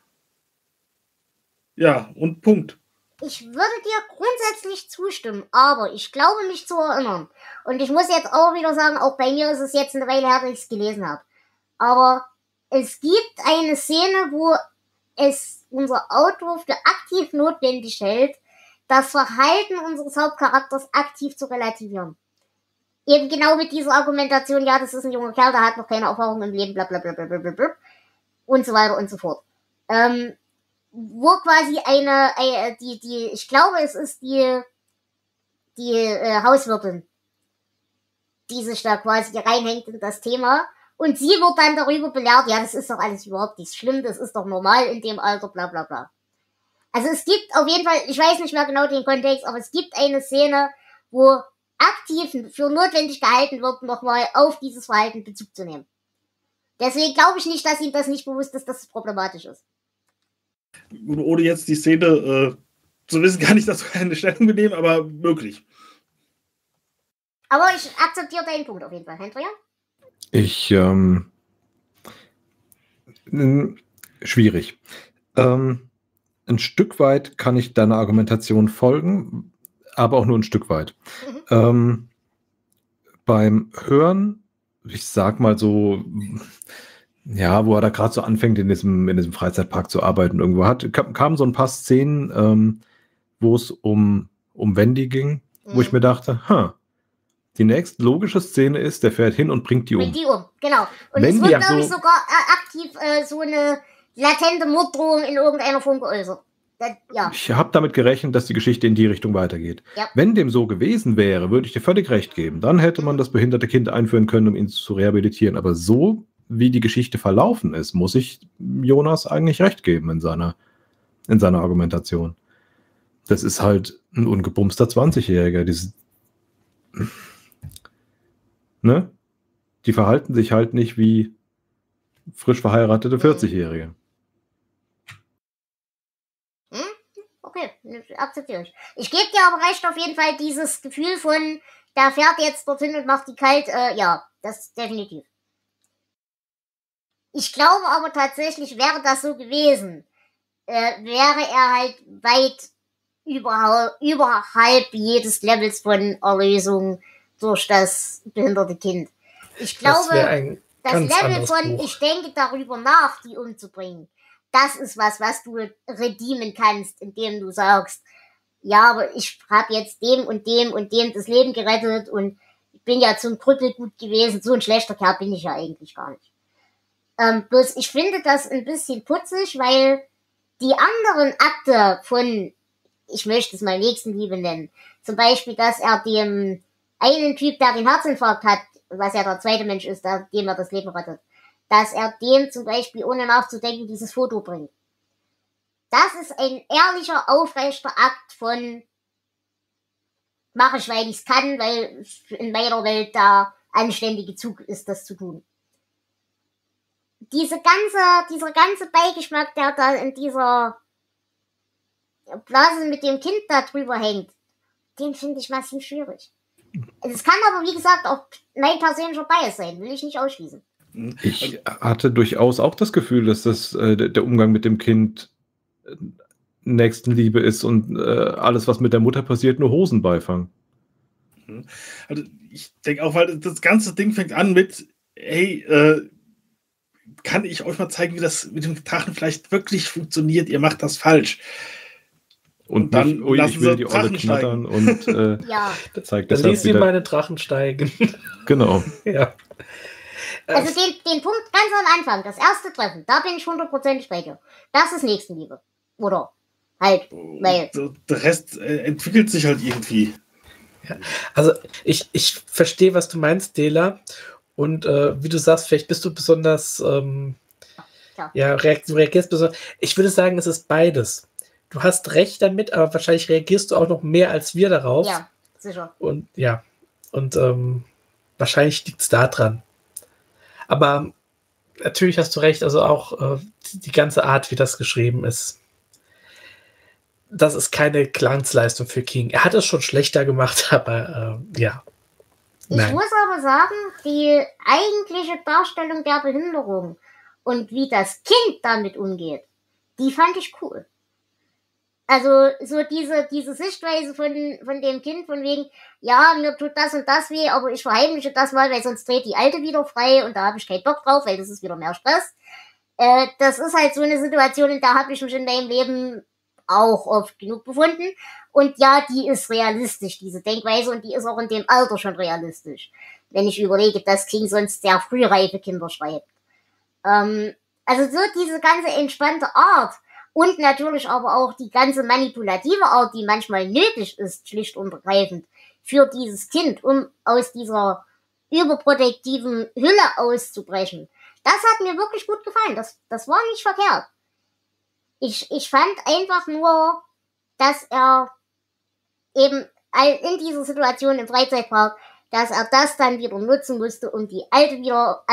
Ja, und Punkt. ich würde dir grundsätzlich zustimmen, aber ich glaube mich zu erinnern. Und ich muss jetzt auch wieder sagen, auch bei mir ist es jetzt eine Weile her, dass ich es gelesen habe. Aber es gibt eine Szene, wo es unser Autor für aktiv notwendig hält, das Verhalten unseres Hauptcharakters aktiv zu relativieren. Eben genau mit dieser Argumentation, ja, das ist ein junger Kerl, der hat noch keine Erfahrung im Leben, bla bla bla bla bla bla und so weiter und so fort. Ähm, wo quasi eine, eine, die, die, ich glaube, es ist die, die äh, Hauswirtin, die sich da quasi reinhängt in das Thema. Und sie wird dann darüber belehrt, ja, das ist doch alles überhaupt nicht schlimm, das ist doch normal in dem Alter, bla bla bla. Also es gibt auf jeden Fall, ich weiß nicht mehr genau den Kontext, aber es gibt eine Szene, wo aktiv für notwendig gehalten wird, nochmal auf dieses Verhalten Bezug zu nehmen. Deswegen glaube ich nicht, dass ihm das nicht bewusst ist, dass es problematisch ist. Ohne jetzt die Szene äh, zu wissen, kann ich das keine Stellung benehmen, aber möglich. Aber ich akzeptiere deinen Punkt auf jeden Fall. Hendria? Ich, ähm, schwierig. Ähm, ein Stück weit kann ich deiner Argumentation folgen, aber auch nur ein Stück weit. Mhm. Ähm, beim Hören, ich sag mal so, ja, wo er da gerade so anfängt, in diesem, in diesem Freizeitpark zu arbeiten, irgendwo hat, kamen so ein paar Szenen, ähm, wo es um, um Wendy ging, mhm. wo ich mir dachte, ha, die nächste logische Szene ist, der fährt hin und bringt die um. Bringt die um, genau. Und Wenn es wird, die glaube ich, so- sogar äh, aktiv äh, so eine latente Morddrohung in irgendeiner Form geäußert. Das, ja. Ich habe damit gerechnet, dass die Geschichte in die Richtung weitergeht. Ja. Wenn dem so gewesen wäre, würde ich dir völlig recht geben. Dann hätte man das behinderte Kind einführen können, um ihn zu rehabilitieren. Aber so, wie die Geschichte verlaufen ist, muss ich Jonas eigentlich recht geben in seiner, in seiner Argumentation. Das ist halt ein ungebumster zwanzigjähriger. Dieses, ne? Die verhalten sich halt nicht wie frisch verheiratete vierzigjährige. Hm? Okay, akzeptiere ich. Ich gebe dir aber recht, auf jeden Fall dieses Gefühl von, der fährt jetzt dorthin und macht die kalt, äh, ja, das definitiv. Ich glaube aber tatsächlich, wäre das so gewesen, äh, wäre er halt weit überhalb, überhalb jedes Levels von Erlösung durch das behinderte Kind. Ich glaube, das, das Level von, Buch. Ich denke darüber nach, die umzubringen, das ist was, was du redeemen kannst, indem du sagst, ja, aber ich habe jetzt dem und dem und dem das Leben gerettet und ich bin ja zum Krüppel gut gewesen, so ein schlechter Kerl bin ich ja eigentlich gar nicht. Ähm, bloß ich finde das ein bisschen putzig, weil die anderen Akte von, ich möchte es mal Nächstenliebe nennen, zum Beispiel, dass er dem einen Typ, der den Herzinfarkt hat, was ja der zweite Mensch ist, der, dem er das Leben rettet, dass er dem zum Beispiel, ohne nachzudenken, dieses Foto bringt. Das ist ein ehrlicher, aufrechter Akt von, mache ich, weil ich es kann, weil in meiner Welt der anständige Zug ist, das zu tun. Diese ganze, dieser ganze Beigeschmack, der da in dieser Blase mit dem Kind da drüber hängt, den finde ich massiv schwierig. Es kann aber, wie gesagt, auch mein persönlicher Bias sein, will ich nicht ausschließen. Ich hatte durchaus auch das Gefühl, dass das äh, der Umgang mit dem Kind äh, Nächstenliebe ist und äh, alles, was mit der Mutter passiert, nur Hosenbeifang. Also ich denke auch, weil das ganze Ding fängt an mit, hey, äh, kann ich euch mal zeigen, wie das mit dem Drachen vielleicht wirklich funktioniert, ihr macht das falsch. Und, und dann nicht, ui, ich will die Olle knattern und äh, ja. zeigt das. Dann ließ sie meine Drachen steigen. Genau. Ja. Also den, den Punkt ganz am Anfang, das erste Treffen, da bin ich hundertprozentig bei dir. Das ist Nächstenliebe. Oder halt, weil... Der Rest äh, entwickelt sich halt irgendwie. Ja. Also ich, ich verstehe, was du meinst, Dela. Und äh, wie du sagst, vielleicht bist du besonders... Ähm, ja, ja reag, du reagierst besonders... Ich würde sagen, es ist beides. Du hast recht damit, aber wahrscheinlich reagierst du auch noch mehr als wir darauf. Ja, sicher. Und ja, und ähm, wahrscheinlich liegt es da dran. Aber natürlich hast du recht, also auch äh, die, die ganze Art, wie das geschrieben ist, das ist keine Glanzleistung für King. Er hat es schon schlechter gemacht, aber äh, ja. Ich Nein. muss aber sagen, die eigentliche Darstellung der Behinderung und wie das Kind damit umgeht, die fand ich cool. Also so diese diese Sichtweise von von dem Kind, von wegen, ja, mir tut das und das weh, aber ich verheimliche das mal, weil sonst dreht die Alte wieder frei und da habe ich keinen Bock drauf, weil das ist wieder mehr Stress. Äh, das ist halt so eine Situation, in der habe ich mich in meinem Leben auch oft genug befunden. Und ja, die ist realistisch, diese Denkweise, und die ist auch in dem Alter schon realistisch. Wenn ich überlege, dass King sonst sehr frühreife Kinder schreibt. Ähm, also so diese ganze entspannte Art und natürlich aber auch die ganze manipulative Art, die manchmal nötig ist, schlicht und ergreifend, für dieses Kind, um aus dieser überprotektiven Hülle auszubrechen. Das hat mir wirklich gut gefallen. Das, das war nicht verkehrt. Ich, ich fand einfach nur, dass er eben in dieser Situation im Freizeitpark, dass er das dann wieder nutzen musste, um die Alte wieder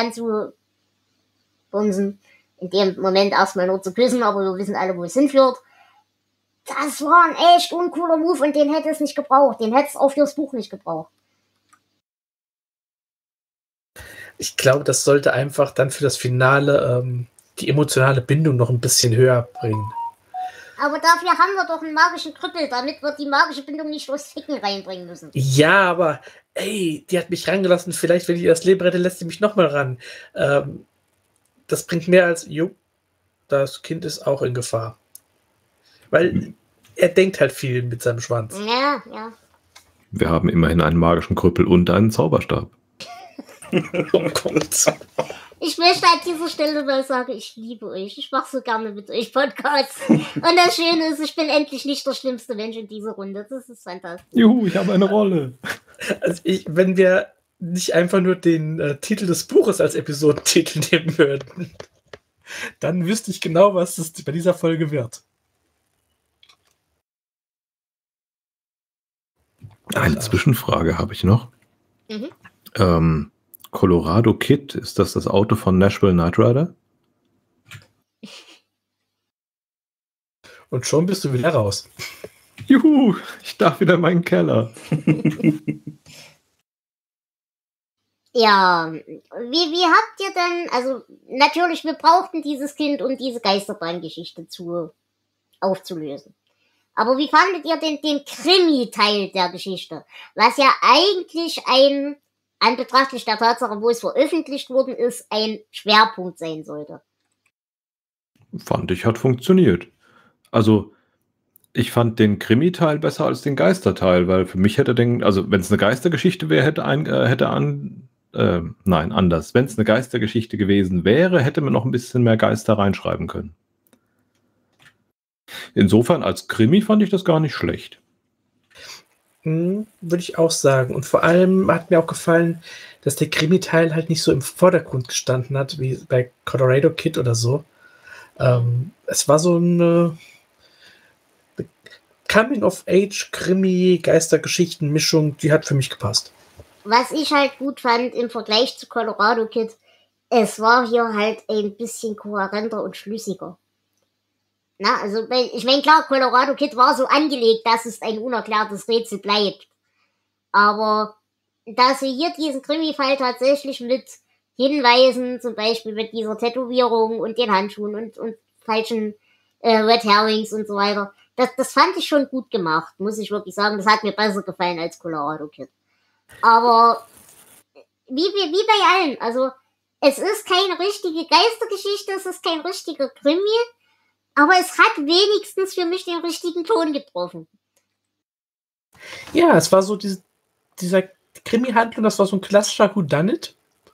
anzubumsen. In dem Moment erstmal nur zu küssen, aber wir wissen alle, wo es hinführt. Das war ein echt uncooler Move und den hätte es nicht gebraucht. Den hätte es auch fürs Buch nicht gebraucht. Ich glaube, das sollte einfach dann für das Finale ähm, die emotionale Bindung noch ein bisschen höher bringen. Aber dafür haben wir doch einen magischen Krüppel, damit wir die magische Bindung nicht durchs Ficken reinbringen müssen. Ja, aber ey, die hat mich rangelassen. Vielleicht, wenn ich das Leben rette, lässt sie mich nochmal ran. Ähm, das bringt mehr als, jo, das Kind ist auch in Gefahr. Weil er denkt halt viel mit seinem Schwanz. Ja, ja. Wir haben immerhin einen magischen Krüppel und einen Zauberstab. Oh Gott. Ich möchte an dieser Stelle mal sagen, ich liebe euch. Ich mache so gerne mit euch Podcasts. Und das Schöne ist, ich bin endlich nicht der schlimmste Mensch in dieser Runde. Das ist fantastisch. Juhu, ich habe eine Rolle. Also ich, wenn wir nicht einfach nur den äh, Titel des Buches als Episodentitel nehmen würden, dann wüsste ich genau, was es bei dieser Folge wird. Eine Zwischenfrage habe ich noch. Mhm. Ähm, Colorado Kid, ist das das Auto von Nashville Knight Rider? Und schon bist du wieder raus. Juhu, ich darf wieder in meinen Keller. Ja, wie, wie habt ihr denn, also natürlich, wir brauchten dieses Kind, um diese Geisterbahngeschichte zu aufzulösen. Aber wie fandet ihr denn den Krimi-Teil der Geschichte? Was ja eigentlich ein, an betrachtlich der Tatsache, wo es veröffentlicht worden ist, ein Schwerpunkt sein sollte. Fand ich, hat funktioniert. Also, ich fand den Krimi-Teil besser als den Geisterteil, weil für mich hätte den, also wenn es eine Geistergeschichte wäre, hätte ein, äh, hätte an, äh, nein, anders. Wenn es eine Geistergeschichte gewesen wäre, hätte man noch ein bisschen mehr Geister reinschreiben können. Insofern als Krimi fand ich das gar nicht schlecht. Hm, würde ich auch sagen. Und vor allem hat mir auch gefallen, dass der Krimi-Teil halt nicht so im Vordergrund gestanden hat, wie bei Colorado Kid oder so. Ähm, es war so eine Coming-of-Age-Krimi-Geistergeschichten-Mischung, die hat für mich gepasst. Was ich halt gut fand im Vergleich zu Colorado Kid, es war hier halt ein bisschen kohärenter und schlüssiger. Na, also, ich meine, klar, Colorado Kid war so angelegt, dass es ein unerklärtes Rätsel bleibt. Aber dass wir hier diesen Krimi-Fall tatsächlich mit Hinweisen, zum Beispiel mit dieser Tätowierung und den Handschuhen und, und falschen äh, Red Herrings und so weiter, das, das fand ich schon gut gemacht, muss ich wirklich sagen. Das hat mir besser gefallen als Colorado Kid. Aber wie, wie, wie bei allen, also es ist keine richtige Geistergeschichte, es ist kein richtiger Krimi, aber es hat wenigstens für mich den richtigen Ton getroffen. Ja, es war so diese, dieser Krimi-Handlung, das war so ein klassischer Whodunit.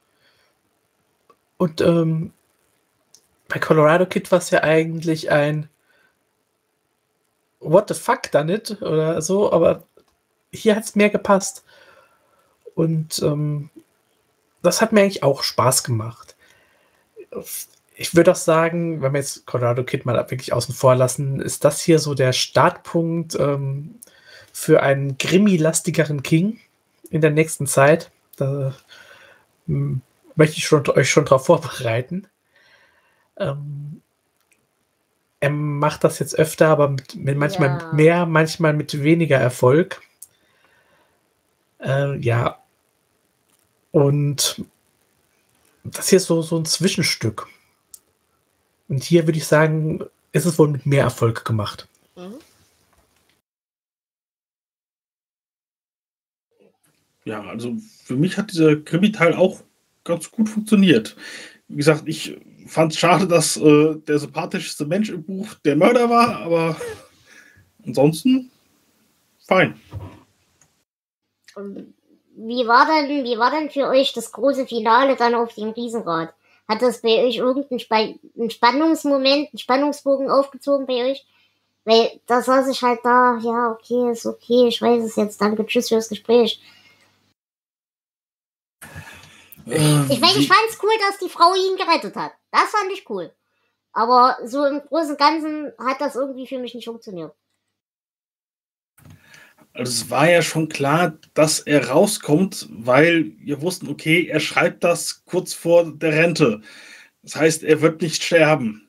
Und ähm, bei Colorado Kid war es ja eigentlich ein What the fuck done it oder so, aber hier hat es mehr gepasst. Und ähm, das hat mir eigentlich auch Spaß gemacht. Ich würde auch sagen, wenn wir jetzt Colorado Kid mal wirklich außen vor lassen, ist das hier so der Startpunkt ähm, für einen Krimi-lastigeren King in der nächsten Zeit. Da ähm, möchte ich schon, euch schon darauf vorbereiten. Ähm, er macht das jetzt öfter, aber mit, mit manchmal Ja. mit mehr, manchmal mit weniger Erfolg. Äh, ja. Und das hier ist so, so ein Zwischenstück. Und hier würde ich sagen, ist es wohl mit mehr Erfolg gemacht. Mhm. Ja, also für mich hat dieser Krimi-Teil auch ganz gut funktioniert. Wie gesagt, ich fand es schade, dass äh, der sympathischste Mensch im Buch der Mörder war, aber ansonsten fein. Und Wie war denn, wie war denn für euch das große Finale dann auf dem Riesenrad? Hat das bei euch irgendeinen Spa- einen Spannungsmoment, einen Spannungsbogen aufgezogen bei euch? Weil da saß ich halt da, ja, okay, ist okay, ich weiß es jetzt, danke, tschüss fürs Gespräch. Ich meine, ich fand's cool, dass die Frau ihn gerettet hat. Das fand ich cool. Aber so im Großen und Ganzen hat das irgendwie für mich nicht funktioniert. Also es war ja schon klar, dass er rauskommt, weil wir wussten, okay, er schreibt das kurz vor der Rente. Das heißt, er wird nicht sterben.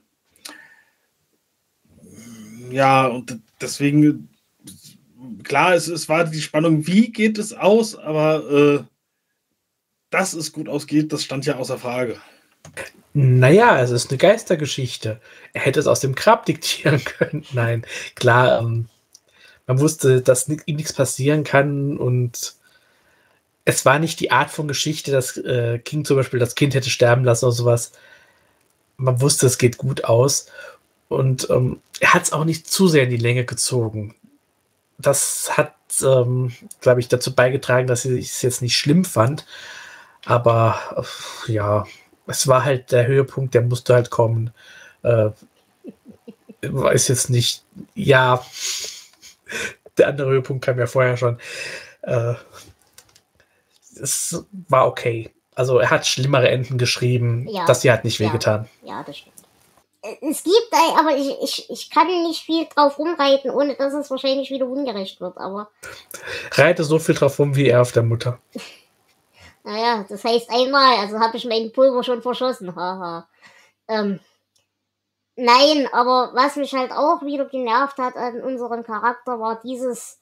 Ja, und deswegen, klar, es, es war die Spannung, wie geht es aus, aber äh, dass es gut ausgeht, das stand ja außer Frage. Naja, es ist eine Geistergeschichte. Er hätte es aus dem Grab diktieren können. Nein, klar, ähm, man wusste, dass ni- ihm nichts passieren kann und es war nicht die Art von Geschichte, dass äh, King zum Beispiel das Kind hätte sterben lassen oder sowas. Man wusste, es geht gut aus und ähm, er hat es auch nicht zu sehr in die Länge gezogen. Das hat, ähm, glaube ich, dazu beigetragen, dass ich es jetzt nicht schlimm fand. Aber äh, ja, es war halt der Höhepunkt, der musste halt kommen. Äh, weiß jetzt nicht, ja, der andere Höhepunkt kam ja vorher schon. Äh, es war okay. Also er hat schlimmere Enden geschrieben. Ja. Das hier hat nicht Ja. wehgetan. Ja, das stimmt. Äh, Es gibt, ein- aber ich, ich, ich kann nicht viel drauf rumreiten, ohne dass es wahrscheinlich wieder ungerecht wird. Aber Reite so viel drauf rum wie er auf der Mutter. naja, das heißt einmal, also habe ich meinen Pulver schon verschossen. Haha. Ähm, Nein, aber was mich halt auch wieder genervt hat an unserem Charakter, war dieses,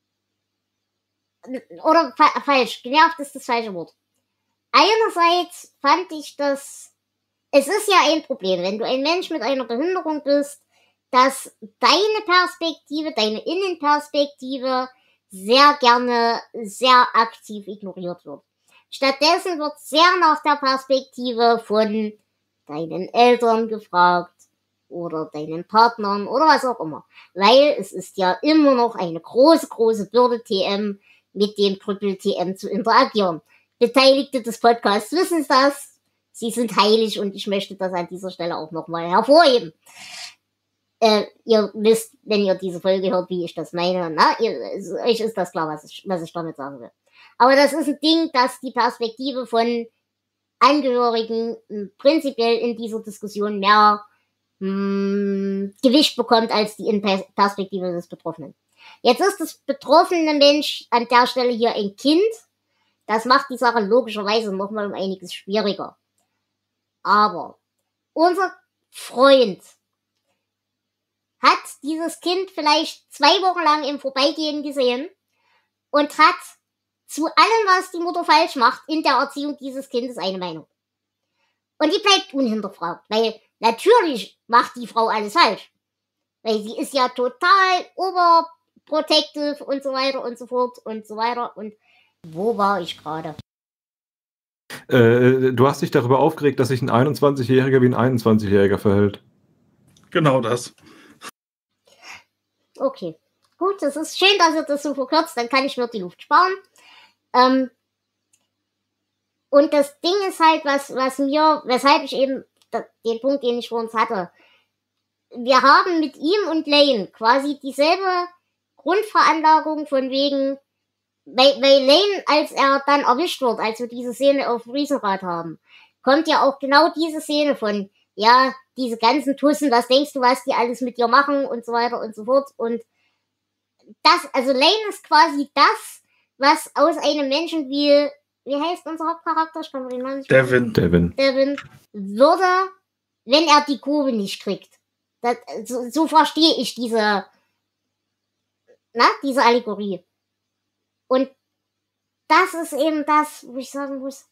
oder fa falsch, genervt ist das falsche Wort. Einerseits fand ich das, es ist ja ein Problem, wenn du ein Mensch mit einer Behinderung bist, dass deine Perspektive, deine Innenperspektive sehr gerne sehr aktiv ignoriert wird. Stattdessen wird sehr nach der Perspektive von deinen Eltern gefragt oder deinen Partnern oder was auch immer. Weil es ist ja immer noch eine große, große Bürde, T M mit dem Krüppel T M zu interagieren. Beteiligte des Podcasts wissen das. Sie sind heilig und ich möchte das an dieser Stelle auch nochmal hervorheben. Äh, ihr wisst, wenn ihr diese Folge hört, wie ich das meine. Na, ihr, euch ist das klar, was ich, was ich damit sagen will. Aber das ist ein Ding, dass die Perspektive von Angehörigen mh, prinzipiell in dieser Diskussion mehr mh, Gewicht bekommt als die Perspektive des Betroffenen. Jetzt ist das betroffene Mensch an der Stelle hier ein Kind. Das macht die Sache logischerweise nochmal um einiges schwieriger. Aber unser Freund hat dieses Kind vielleicht zwei Wochen lang im Vorbeigehen gesehen und hat zu allem, was die Mutter falsch macht, in der Erziehung dieses Kindes eine Meinung. Und die bleibt unhinterfragt, weil natürlich macht die Frau alles falsch. Weil sie ist ja total overprotective und so weiter und so fort und so weiter. Und wo war ich gerade? Äh, du hast dich darüber aufgeregt, dass sich ein einundzwanzigjähriger wie ein einundzwanzigjähriger verhält. Genau das. Okay, gut, das ist schön, dass ihr das so verkürzt, dann kann ich mir die Luft sparen. Ähm, und das Ding ist halt, was, was mir, weshalb ich eben den Punkt, den ich vor uns hatte, wir haben mit ihm und Lane quasi dieselbe Grundveranlagung von wegen, weil, weil Lane, als er dann erwischt wird, als wir diese Szene auf Riesenrad haben, kommt ja auch genau diese Szene von, ja, diese ganzen Tussen, was denkst du, was die alles mit dir machen und so weiter und so fort. Und das, also Lane ist quasi das, was aus einem Menschen wie, wie heißt unser Hauptcharakter? Ich kann mir den Namen nicht Devin. Devin. Devin würde, wenn er die Kurve nicht kriegt. Das, so, so verstehe ich diese, na, diese Allegorie. Und das ist eben das, wo ich sagen muss,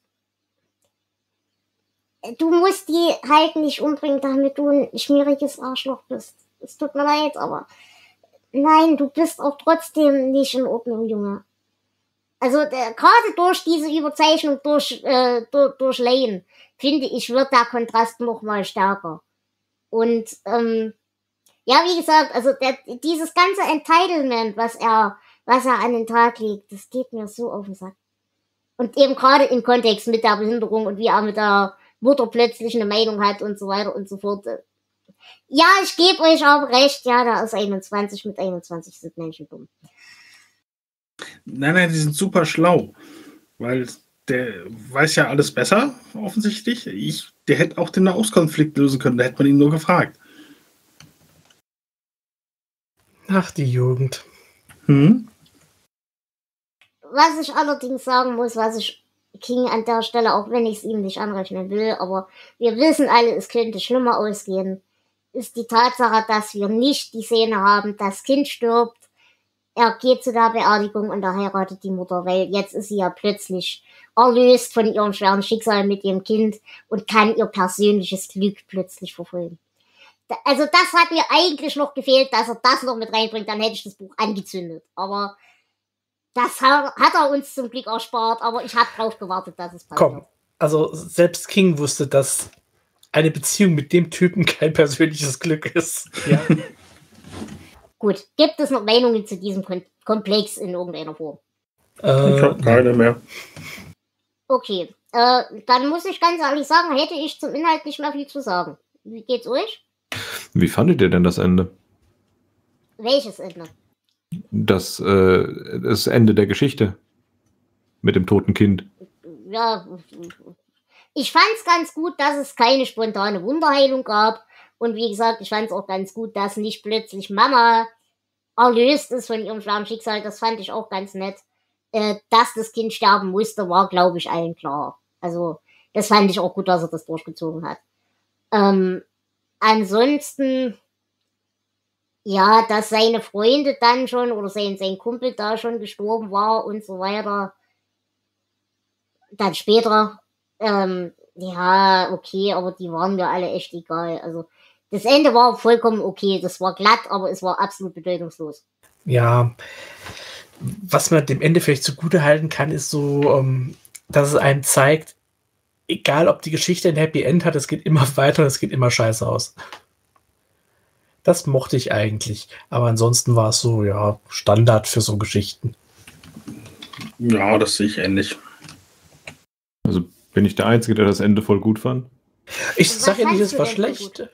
du musst die halt nicht umbringen, damit du ein schmieriges Arschloch bist. Es tut mir leid, aber nein, du bist auch trotzdem nicht in Ordnung, Junge. Also der, gerade durch diese Überzeichnung durch, äh, durch, durch Lane, finde ich, wird der Kontrast noch mal stärker. Und ähm, ja, wie gesagt, also der, dieses ganze Entitlement, was er, was er an den Tag legt, das geht mir so auf den Sack. Und eben gerade im Kontext mit der Behinderung und wie er mit der Mutter plötzlich eine Meinung hat und so weiter und so fort. Ja, ich gebe euch aber recht, ja, da ist einundzwanzig, mit einundzwanzig sind Menschen dumm. Nein, nein, die sind super schlau, weil der weiß ja alles besser, offensichtlich. Ich, der hätte auch den Nahostkonflikt lösen können, da hätte man ihn nur gefragt. Ach, die Jugend. Hm? Was ich allerdings sagen muss, was ich King an der Stelle, auch wenn ich es ihm nicht anrechnen will, aber wir wissen alle, es könnte schlimmer ausgehen, ist die Tatsache, dass wir nicht die Szene haben, das Kind stirbt, er geht zu der Beerdigung und er heiratet die Mutter, weil jetzt ist sie ja plötzlich erlöst von ihrem schweren Schicksal mit ihrem Kind und kann ihr persönliches Glück plötzlich verfolgen. Also das hat mir eigentlich noch gefehlt, dass er das noch mit reinbringt, dann hätte ich das Buch angezündet. Aber das hat er uns zum Glück erspart, aber ich habe drauf gewartet, dass es passiert. Komm, also selbst King wusste, dass eine Beziehung mit dem Typen kein persönliches Glück ist. Ja. Gut, gibt es noch Meinungen zu diesem Komplex in irgendeiner Form? Äh, Ich habe keine mehr. Okay, äh, dann muss ich ganz ehrlich sagen, hätte ich zum Inhalt nicht mehr viel zu sagen. Wie geht's euch? Wie fandet ihr denn das Ende? Welches Ende? Das, äh, das Ende der Geschichte mit dem toten Kind. Ja, ich fand's ganz gut, dass es keine spontane Wunderheilung gab. Und wie gesagt, ich fand's auch ganz gut, dass nicht plötzlich Mama erlöst ist von ihrem schweren Schicksal. Das fand ich auch ganz nett. Äh, dass das Kind sterben musste, war, glaube ich, allen klar. Also, das fand ich auch gut, dass er das durchgezogen hat. Ähm, ansonsten, ja, dass seine Freunde dann schon oder sein, sein Kumpel da schon gestorben war und so weiter. Dann später, ähm, ja, okay, aber die waren mir alle echt egal. Also das Ende war vollkommen okay. Das war glatt, aber es war absolut bedeutungslos. Ja, was man dem Ende vielleicht zugute halten kann, ist so, ähm, dass es einem zeigt, egal ob die Geschichte ein Happy End hat, es geht immer weiter und es geht immer scheiße aus. Das mochte ich eigentlich. Aber ansonsten war es so, ja, Standard für so Geschichten. Ja, das sehe ich ähnlich. Also bin ich der Einzige, der das Ende voll gut fand? Ich Was sage ja nicht, fandst es du war denn so schlecht.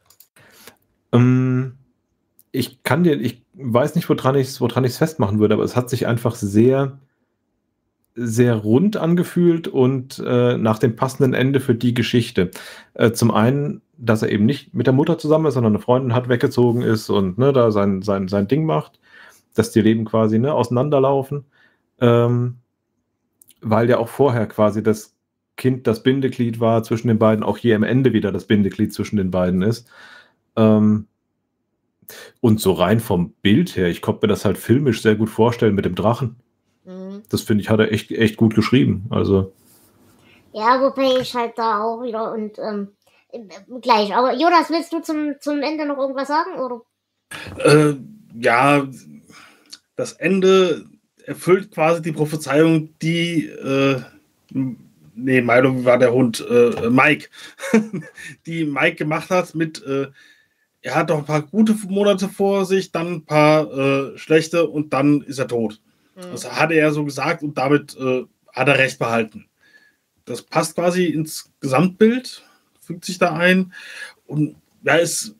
Ähm, ich kann dir, ich weiß nicht, woran ich es woran ich's festmachen würde, aber es hat sich einfach sehr, sehr rund angefühlt und äh, nach dem passenden Ende für die Geschichte. Äh, zum einen, dass er eben nicht mit der Mutter zusammen ist, sondern eine Freundin hat, weggezogen ist und ne, da sein, sein, sein Ding macht, dass die Leben quasi ne, auseinanderlaufen. Ähm, weil ja auch vorher quasi das Kind das Bindeglied war zwischen den beiden, auch hier am Ende wieder das Bindeglied zwischen den beiden ist. Ähm, und so rein vom Bild her, ich konnte mir das halt filmisch sehr gut vorstellen mit dem Drachen. Mhm. Das finde ich, hat er echt, echt gut geschrieben. Also, Ja, wobei ich halt da auch wieder und ähm, gleich. Aber Jonas, willst du zum, zum Ende noch irgendwas sagen? Oder? Äh, ja, das Ende erfüllt quasi die Prophezeiung, die, äh, nee, Milo war der Hund, äh, Mike, die Mike gemacht hat mit, äh, er hat doch ein paar gute Monate vor sich, dann ein paar äh, schlechte und dann ist er tot. Mhm. Das hatte er so gesagt und damit äh, hat er recht behalten. Das passt quasi ins Gesamtbild, fügt sich da ein und ja, es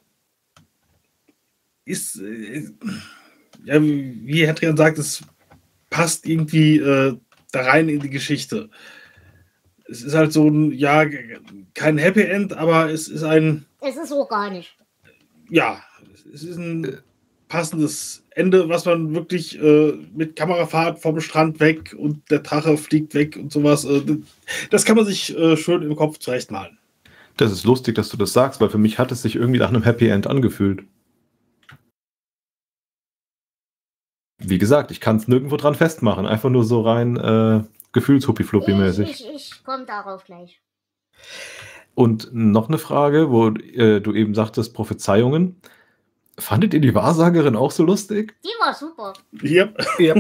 ist, äh, ja, wie Hedrian sagt, es passt irgendwie äh, da rein in die Geschichte. Es ist halt so ein, ja, kein Happy End, aber es ist ein, Es ist organisch. ja, es ist ein passendes Ende, was man wirklich äh, mit Kamerafahrt vom Strand weg und der Drache fliegt weg und sowas. Äh, das kann man sich äh, schön im Kopf zurechtmalen. das ist lustig, dass du das sagst, weil für mich hat es sich irgendwie nach einem Happy End angefühlt. Wie gesagt, ich kann es nirgendwo dran festmachen. Einfach nur so rein äh, Gefühls-Huppi-Fluppi-mäßig. Ich, ich, ich komme darauf gleich. Und noch eine Frage, wo äh, du eben sagtest, Prophezeiungen. Fandet ihr die Wahrsagerin auch so lustig? Die war super. Hier. Ja.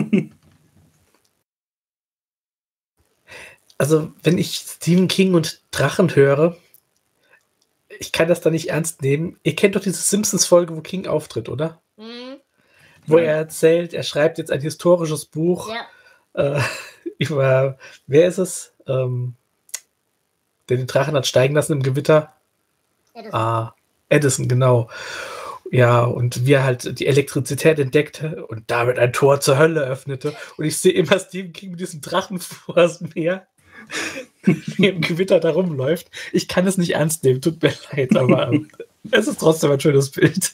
Also, wenn ich Stephen King und Drachen höre, ich kann das da nicht ernst nehmen. Ihr kennt doch diese Simpsons-Folge, wo King auftritt, oder? Mhm. Wo Ja. er erzählt, er schreibt jetzt ein historisches Buch Ja. äh, über, wer ist es? Ähm, der den Drachen hat steigen lassen im Gewitter. Edison. Ah, Edison, genau. Ja, und wie er halt die Elektrizität entdeckte und damit ein Tor zur Hölle öffnete. Und ich sehe immer Stephen King mit diesem Drachen vor das Meer, wie im Gewitter da rumläuft. Ich kann es nicht ernst nehmen, tut mir leid, aber ähm, es ist trotzdem ein schönes Bild.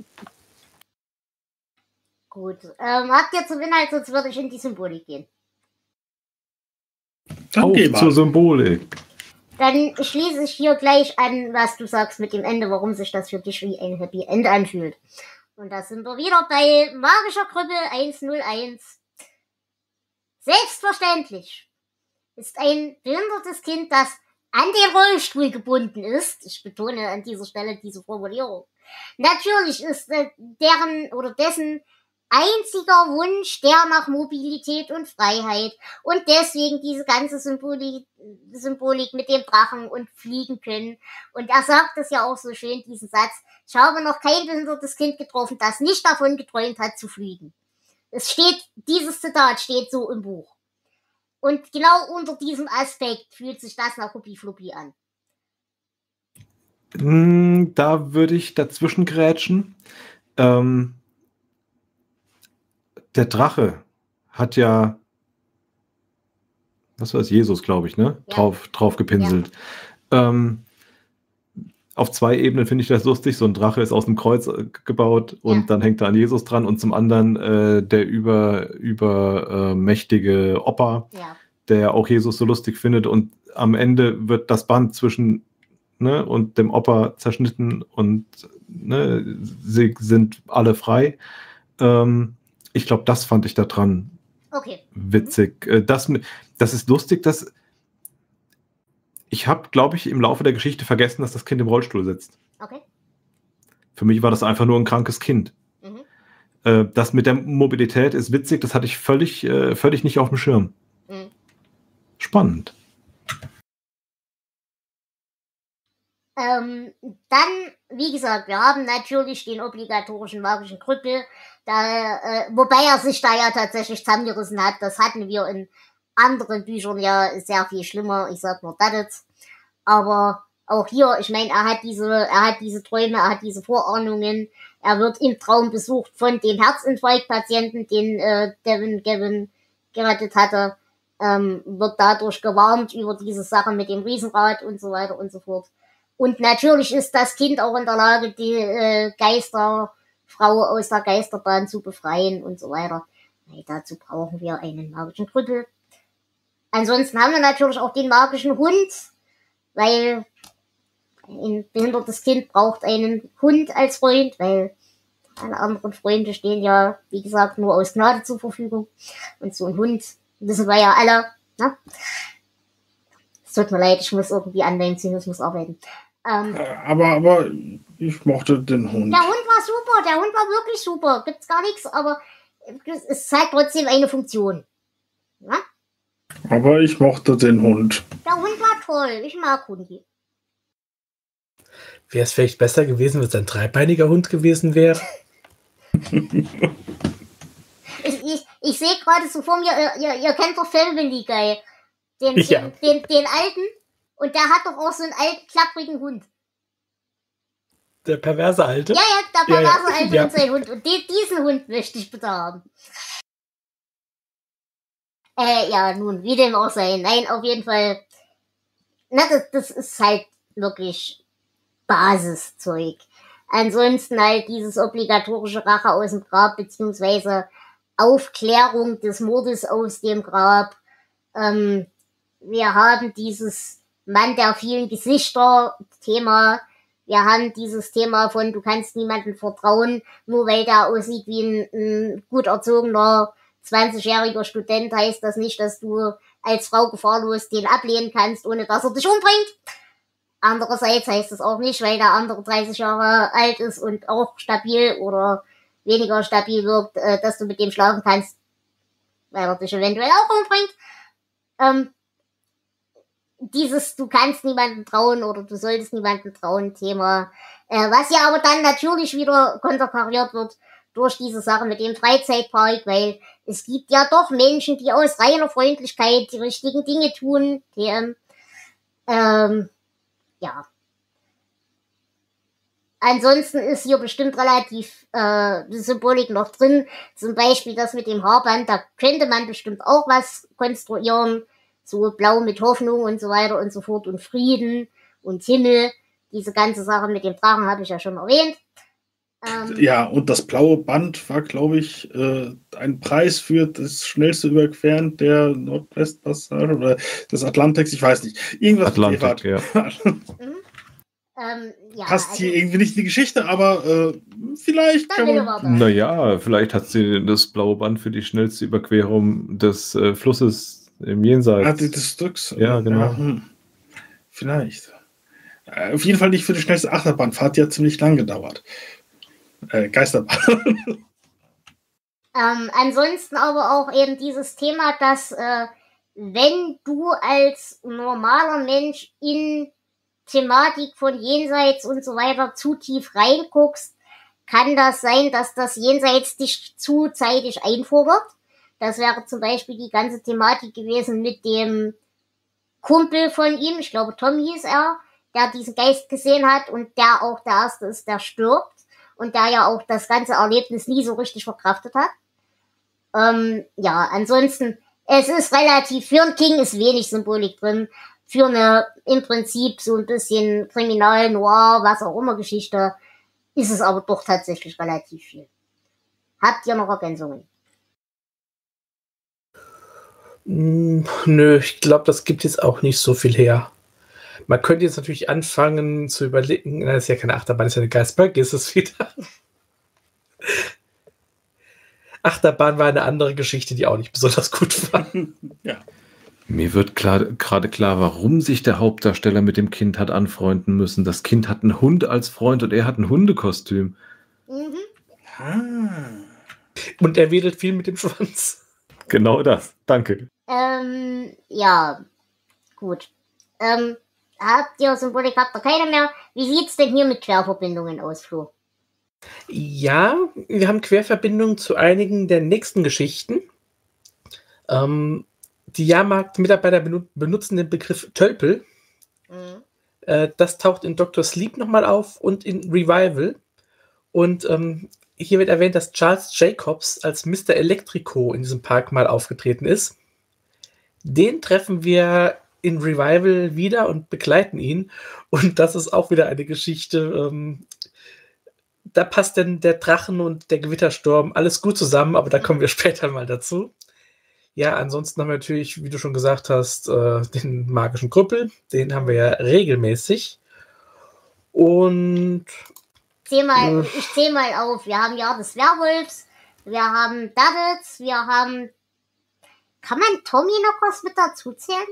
Gut. Ähm, habt ihr zum Inhalt, sonst würde ich in die Symbolik gehen. Dann Auf geh mal. zur Symbolik. Dann schließe ich hier gleich an, was du sagst mit dem Ende, warum sich das für dich wie ein Happy End anfühlt. Und da sind wir wieder bei Magischer Krüppel hunderteins. Selbstverständlich ist ein behindertes Kind, das an den Rollstuhl gebunden ist. Ich betone an dieser Stelle diese Formulierung. Natürlich ist äh, deren oder dessen einziger Wunsch der nach Mobilität und Freiheit und deswegen diese ganze Symbolik, Symbolik mit dem Drachen und fliegen können. Und er sagt es ja auch so schön, diesen Satz: Ich habe noch kein behindertes Kind getroffen, das nicht davon geträumt hat zu fliegen. Es steht, dieses Zitat steht so im Buch. Und genau unter diesem Aspekt fühlt sich das nach Huppi Fluppi an. Hm, Da würde ich dazwischen grätschen. Ähm, der Drache hat ja, was war es, Jesus, glaube ich, ne? Ja. Drauf, drauf gepinselt. Ähm, auf zwei Ebenen finde ich das lustig. So ein Drache ist aus dem Kreuz äh, gebaut und Ja. dann hängt da an Jesus dran und zum anderen äh, der über, über äh, mächtige Opa, Ja. der auch Jesus so lustig findet und am Ende wird das Band zwischen ne, und dem Opa zerschnitten und ne, sie sind alle frei. Ähm, ich glaube, das fand ich da dran Okay. witzig. Äh, Das, mit- das ist lustig, dass ich habe, glaube ich, im Laufe der Geschichte vergessen, dass das Kind im Rollstuhl sitzt. Okay. Für mich war das einfach nur ein krankes Kind. Mhm. Äh, Das mit der Mobilität ist witzig, das hatte ich völlig, äh, völlig nicht auf dem Schirm. Mhm. Spannend. Ähm, dann, wie gesagt, wir haben natürlich den obligatorischen magischen Krüppel, da, äh, wobei er sich da ja tatsächlich zusammengerissen hat. Das hatten wir in anderen Büchern ja sehr viel schlimmer. Ich sag nur das jetzt. Aber auch hier, ich meine, er hat diese, er hat diese Träume, er hat diese Vorahnungen. Er wird im Traum besucht von dem Herzinfarktpatienten, den äh, Devin Gavin gerettet hatte. Ähm, wird dadurch gewarnt über diese Sache mit dem Riesenrad und so weiter und so fort. Und natürlich ist das Kind auch in der Lage, die äh, Geisterfrau aus der Geisterbahn zu befreien und so weiter. Weil dazu brauchen wir einen magischen Krüppel. Ansonsten haben wir natürlich auch den magischen Hund, weil ein behindertes Kind braucht einen Hund als Freund, weil alle anderen Freunde stehen ja, wie gesagt, nur aus Gnade zur Verfügung. Und so ein Hund, wissen wir ja alle, ne? Es tut mir leid, ich muss irgendwie an meinem Zynismus arbeiten. Ähm, Äh, Aber, aber ich mochte den Hund. Der Hund war super, der Hund war wirklich super, gibt's gar nichts, aber es zeigt trotzdem eine Funktion. Ja? Aber ich mochte den Hund. Der Hund war toll, ich mag Hundi. Wäre es vielleicht besser gewesen, wenn es ein dreibeiniger Hund gewesen wäre? Ich, ich, ich sehe gerade so vor mir, ihr, ihr, ihr kennt doch Family Guy, den, Ja. den, den, den alten, und der hat doch auch so einen alten, klapprigen Hund. Der perverse Alte? Ja, ja, der Ja, ja. perverse Alte Ja. und sein Hund. Und die, diesen Hund möchte ich bitte haben. Äh, ja, nun, wie dem auch sei. Nein, auf jeden Fall. Na, das, das ist halt wirklich Basiszeug. Ansonsten halt dieses obligatorische Rache aus dem Grab, beziehungsweise Aufklärung des Mordes aus dem Grab. Ähm, wir haben dieses Mann der vielen Gesichter Thema. Wir haben dieses Thema von, du kannst niemandem vertrauen, nur weil der aussieht wie ein, ein gut erzogener zwanzigjähriger Student, heißt das nicht, dass du als Frau gefahrlos den ablehnen kannst, ohne dass er dich umbringt. Andererseits heißt es auch nicht, weil der andere dreißig Jahre alt ist und auch stabil oder weniger stabil wirkt, äh, dass du mit dem schlafen kannst, weil er dich eventuell auch umbringt. Ähm, dieses du kannst niemandem trauen oder du solltest niemandem trauen Thema, äh, was ja aber dann natürlich wieder konterkariert wird durch diese Sache mit dem Freizeitpark, weil es gibt ja doch Menschen, die aus reiner Freundlichkeit die richtigen Dinge tun. T M. Ähm, ja. Ansonsten ist hier bestimmt relativ äh, Symbolik noch drin. Zum Beispiel das mit dem Haarband, da könnte man bestimmt auch was konstruieren. So blau mit Hoffnung und so weiter und so fort und Frieden und Himmel. Diese ganze Sache mit dem Drachen habe ich ja schon erwähnt. Ähm, Ja, und das blaue Band war, glaube ich, äh, ein Preis für das schnellste Überqueren der Nordwestpassage oder des Atlantiks, ich weiß nicht. Irgendwas Atlantik, ja. mhm. ähm, ja, Passt also, hier irgendwie nicht in die Geschichte, aber äh, vielleicht dann kann bitte man... weiter. Naja, vielleicht hat sie das blaue Band für die schnellste Überquerung des äh, Flusses im Jenseits. Hatte des Stücks. Ja, genau. hm. Vielleicht. Äh, auf jeden Fall nicht für die schnellste Achterbahnfahrt, die hat ziemlich lang gedauert. Äh, Geisterbahn. Ähm, ansonsten aber auch eben dieses Thema, dass äh, wenn du als normaler Mensch in Thematik von Jenseits und so weiter zu tief reinguckst, kann das sein, dass das Jenseits dich zu zeitig einfordert. Das wäre zum Beispiel die ganze Thematik gewesen mit dem Kumpel von ihm, ich glaube Tom hieß er, der diesen Geist gesehen hat und der auch der Erste ist, der stirbt und der ja auch das ganze Erlebnis nie so richtig verkraftet hat. Ähm, ja, ansonsten, es ist relativ, für ein King ist wenig Symbolik drin, für eine im Prinzip so ein bisschen Kriminal, Noir, was auch immer Geschichte, ist es aber doch tatsächlich relativ viel. Habt ihr noch Ergänzungen? Mm, Nö, ich glaube, das gibt jetzt auch nicht so viel her. Man könnte jetzt natürlich anfangen zu überlegen, das ist ja keine Achterbahn, das ist ja eine Geistberg, ist es wieder. Achterbahn war eine andere Geschichte, die auch nicht besonders gut war. Ja. Mir wird klar, gerade klar, warum sich der Hauptdarsteller mit dem Kind hat anfreunden müssen. Das Kind hat einen Hund als Freund und er hat ein Hundekostüm. Mhm. Ah. Und er wedelt viel mit dem Schwanz. Genau das. Danke. Ähm, ja, gut. Ähm, habt ihr Symbole gehabt oder keine mehr? Wie sieht's denn hier mit Querverbindungen aus, Flo? Ja, wir haben Querverbindungen zu einigen der nächsten Geschichten. Ähm, die Jahrmarkt-Mitarbeiter benu- benutzen den Begriff Tölpel. Mhm. Äh, das taucht in Doktor Sleep nochmal auf und in Revival. Und ähm, hier wird erwähnt, dass Charles Jacobs als Mister Electrico in diesem Park mal aufgetreten ist. Den treffen wir in Revival wieder und begleiten ihn. Und das ist auch wieder eine Geschichte, ähm, da passt denn der Drachen und der Gewittersturm alles gut zusammen, aber da kommen wir später mal dazu. Ja, ansonsten haben wir natürlich, wie du schon gesagt hast, äh, den magischen Krüppel. Den haben wir ja regelmäßig. Und Zähl mal, Äh. ich zähl mal auf. Wir haben Jahr des Werwolfs, wir haben Daddits, wir haben... Kann man Tommy noch was mit dazu zählen?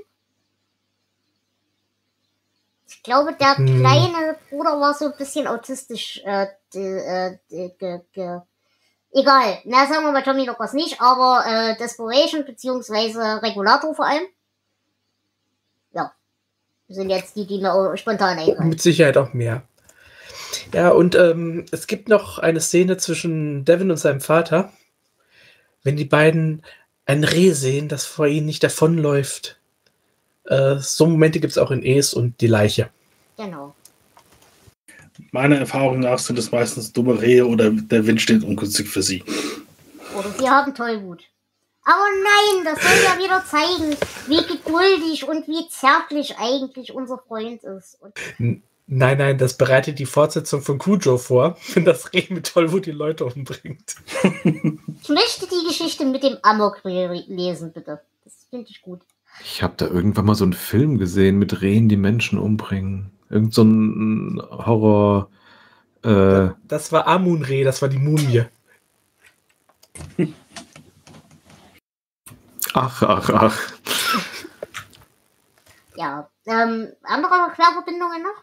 Ich glaube, der Hm. kleine Bruder war so ein bisschen autistisch. Äh, d- äh, d- ge- ge- Egal. Na, sagen wir mal Tommy noch was nicht, aber äh, Desperation beziehungsweise Regulator vor allem. Ja. Sind jetzt die, die mir auch spontan einfallen. mit Sicherheit auch mehr. Ja, und ähm, es gibt noch eine Szene zwischen Devin und seinem Vater, wenn die beiden ein Reh sehen, das vor ihnen nicht davonläuft. Äh, so Momente gibt es auch in Es und die Leiche. Genau. Meiner Erfahrung nach sind es meistens dumme Rehe oder der Wind steht ungünstig für sie. Oder sie haben Tollwut. Aber nein, das soll ja wieder zeigen, wie geduldig und wie zärtlich eigentlich unser Freund ist. Und N- Nein, nein, das bereitet die Fortsetzung von Cujo vor, wenn das Reh mit Tollwut die Leute umbringt. ich möchte die Geschichte mit dem Amok lesen, bitte. Das finde ich gut. Ich habe da irgendwann mal so einen Film gesehen mit Rehen, die Menschen umbringen. Irgend so ein Horror. Äh, Das war Amun-Reh, das war die Mumie. ach, ach, ach. Ja. Ähm, andere Querverbindungen noch?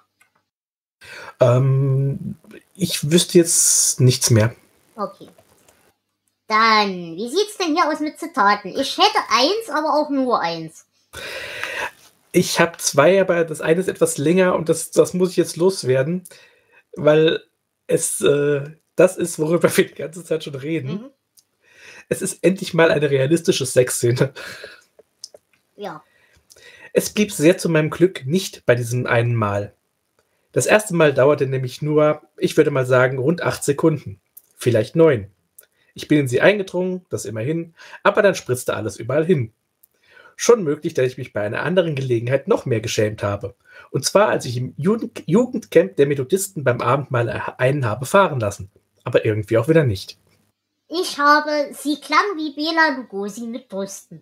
Ähm, ich wüsste jetzt nichts mehr. Okay. Dann, wie sieht's denn hier aus mit Zitaten? Ich hätte eins, aber auch nur eins. Ich habe zwei, aber das eine ist etwas länger und das, das muss ich jetzt loswerden, weil es äh, das ist, worüber wir die ganze Zeit schon reden. Mhm. Es ist endlich mal eine realistische Sexszene. Ja. Es blieb sehr zu meinem Glück nicht bei diesem einen Mal. Das erste Mal dauerte nämlich nur, ich würde mal sagen, rund acht Sekunden. Vielleicht neun. Ich bin in sie eingedrungen, das immerhin, aber dann spritzte alles überall hin. Schon möglich, dass ich mich bei einer anderen Gelegenheit noch mehr geschämt habe. Und zwar, als ich im Jugend Jugendcamp der Methodisten beim Abendmahl einen habe fahren lassen. Aber irgendwie auch wieder nicht. Ich habe, sie klang wie Bela Lugosi mit Brüsten.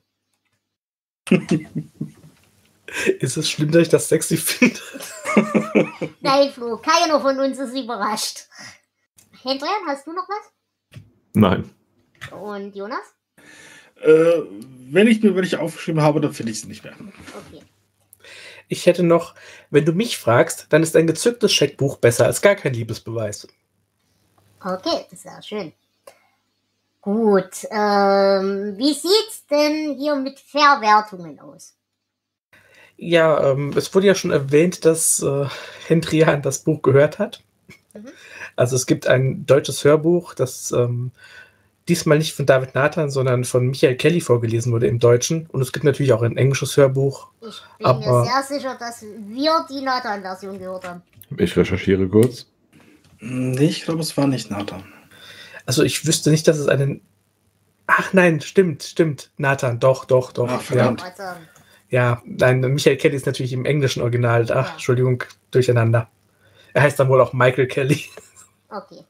Ist es schlimm, dass ich das sexy finde? Nein, Flo, keiner von uns ist überrascht. Hendrian, hast du noch was? Nein. Und Jonas? Äh, wenn ich mir welche aufgeschrieben habe, dann finde ich sie nicht mehr. Okay. Ich hätte noch, wenn du mich fragst, dann ist ein gezücktes Scheckbuch besser als gar kein Liebesbeweis. Okay, sehr schön. Gut, ähm, wie sieht's denn hier mit Verwertungen aus? Ja, ähm, es wurde ja schon erwähnt, dass äh, Hendrian das Buch gehört hat. Mhm. Also es gibt ein deutsches Hörbuch, das ähm, diesmal nicht von David Nathan, sondern von Michael Kelly vorgelesen wurde im Deutschen. Und es gibt natürlich auch ein englisches Hörbuch. Ich bin Aber- mir sehr sicher, dass wir die Nathan-Version gehört haben. Ich recherchiere kurz. Nee, ich glaube, es war nicht Nathan. Also ich wüsste nicht, dass es einen... Ach nein, stimmt, stimmt. Nathan, doch, doch, doch. Ach, ja, verdammt. Also, ja, nein, Michael Kelly ist natürlich im englischen Original. Ach, Ja. Entschuldigung, durcheinander. Er heißt dann wohl auch Michael Kelly. okay.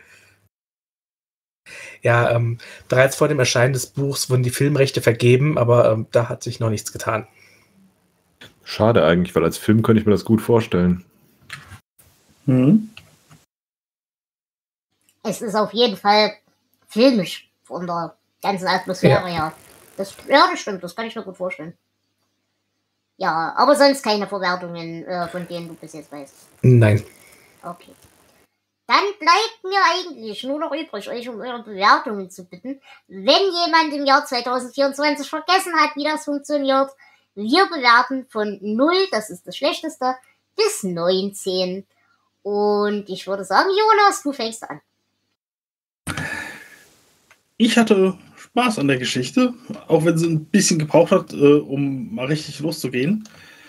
Ja, ähm, bereits vor dem Erscheinen des Buchs wurden die Filmrechte vergeben, aber ähm, da hat sich noch nichts getan. Schade eigentlich, weil als Film könnte ich mir das gut vorstellen. Mhm. Es ist auf jeden Fall filmisch von der ganzen Atmosphäre her. Das, ja, das stimmt, das kann ich mir gut vorstellen. Ja, aber sonst keine Verwertungen, äh, von denen du bis jetzt weißt. Nein. Okay. Dann bleibt mir eigentlich nur noch übrig, euch um eure Bewertungen zu bitten. Wenn jemand im Jahr zwanzig vierundzwanzig vergessen hat, wie das funktioniert, wir bewerten von null, das ist das Schlechteste, bis neunzehn. Und ich würde sagen, Jonas, du fängst an. Ich hatte Spaß an der Geschichte, auch wenn sie ein bisschen gebraucht hat, äh, um mal richtig loszugehen.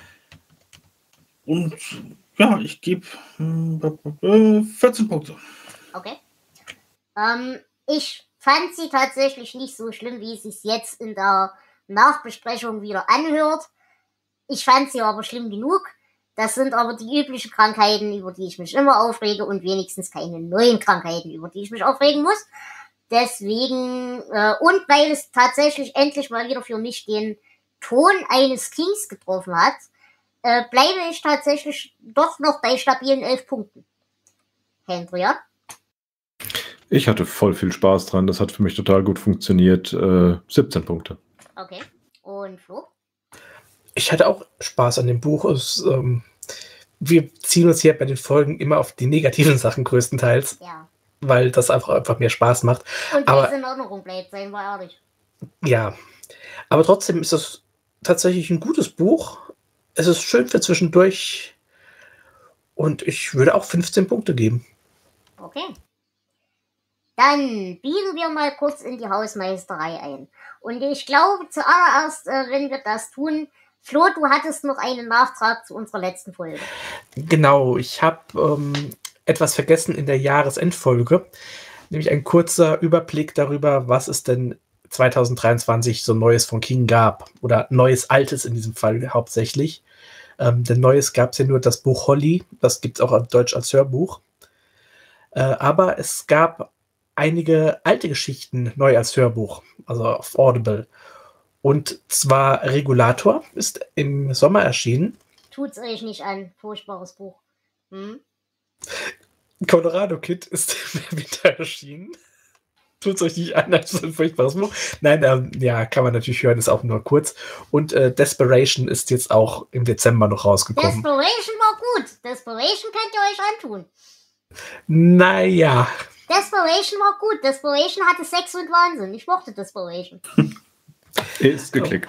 Und ja, ich gebe äh, vierzehn Punkte. Okay. Ähm, ich fand sie tatsächlich nicht so schlimm, wie es sich jetzt in der Nachbesprechung wieder anhört. Ich fand sie aber schlimm genug. Das sind aber die üblichen Krankheiten, über die ich mich immer aufrege und wenigstens keine neuen Krankheiten, über die ich mich aufregen muss. Deswegen, äh, und weil es tatsächlich endlich mal wieder für mich den Ton eines Kings getroffen hat, äh, bleibe ich tatsächlich doch noch bei stabilen elf Punkten. Hendria? Ich hatte voll viel Spaß dran. Das hat für mich total gut funktioniert. Äh, siebzehn Punkte. Okay. Und Flo? Ich hatte auch Spaß an dem Buch. Es, ähm, wir ziehen uns hier bei den Folgen immer auf die negativen Sachen größtenteils, Ja. weil das einfach, einfach mehr Spaß macht. Und Aber weil es in Erinnerung bleibt, seien wir ehrlich. ja, aber trotzdem ist es tatsächlich ein gutes Buch. Es ist schön für zwischendurch und ich würde auch fünfzehn Punkte geben. Okay. Dann biegen wir mal kurz in die Hausmeisterei ein. Und ich glaube zuallererst, äh, wenn wir das tun, Flo, du hattest noch einen Nachtrag zu unserer letzten Folge. Genau, ich habe ähm, etwas vergessen in der Jahresendfolge, nämlich ein kurzer Überblick darüber, was es denn zwanzig dreiundzwanzig so Neues von King gab. Oder Neues, Altes in diesem Fall hauptsächlich. Ähm, denn Neues gab es ja nur das Buch Holly, das gibt es auch auf Deutsch als Hörbuch. Äh, aber es gab einige alte Geschichten neu als Hörbuch, also auf Audible. Und zwar Regulator ist im Sommer erschienen. Tut's euch nicht an, furchtbares Buch. Hm? Colorado Kid ist im Winter erschienen. Tut's euch nicht an, das ist ein furchtbares Buch. Nein, ähm, ja, kann man natürlich hören, ist auch nur kurz. Und äh, Desperation ist jetzt auch im Dezember noch rausgekommen. Desperation war gut. Desperation könnt ihr euch antun. Naja. Desperation war gut. Desperation hatte Sex und Wahnsinn. Ich mochte Desperation. Ist geklickt.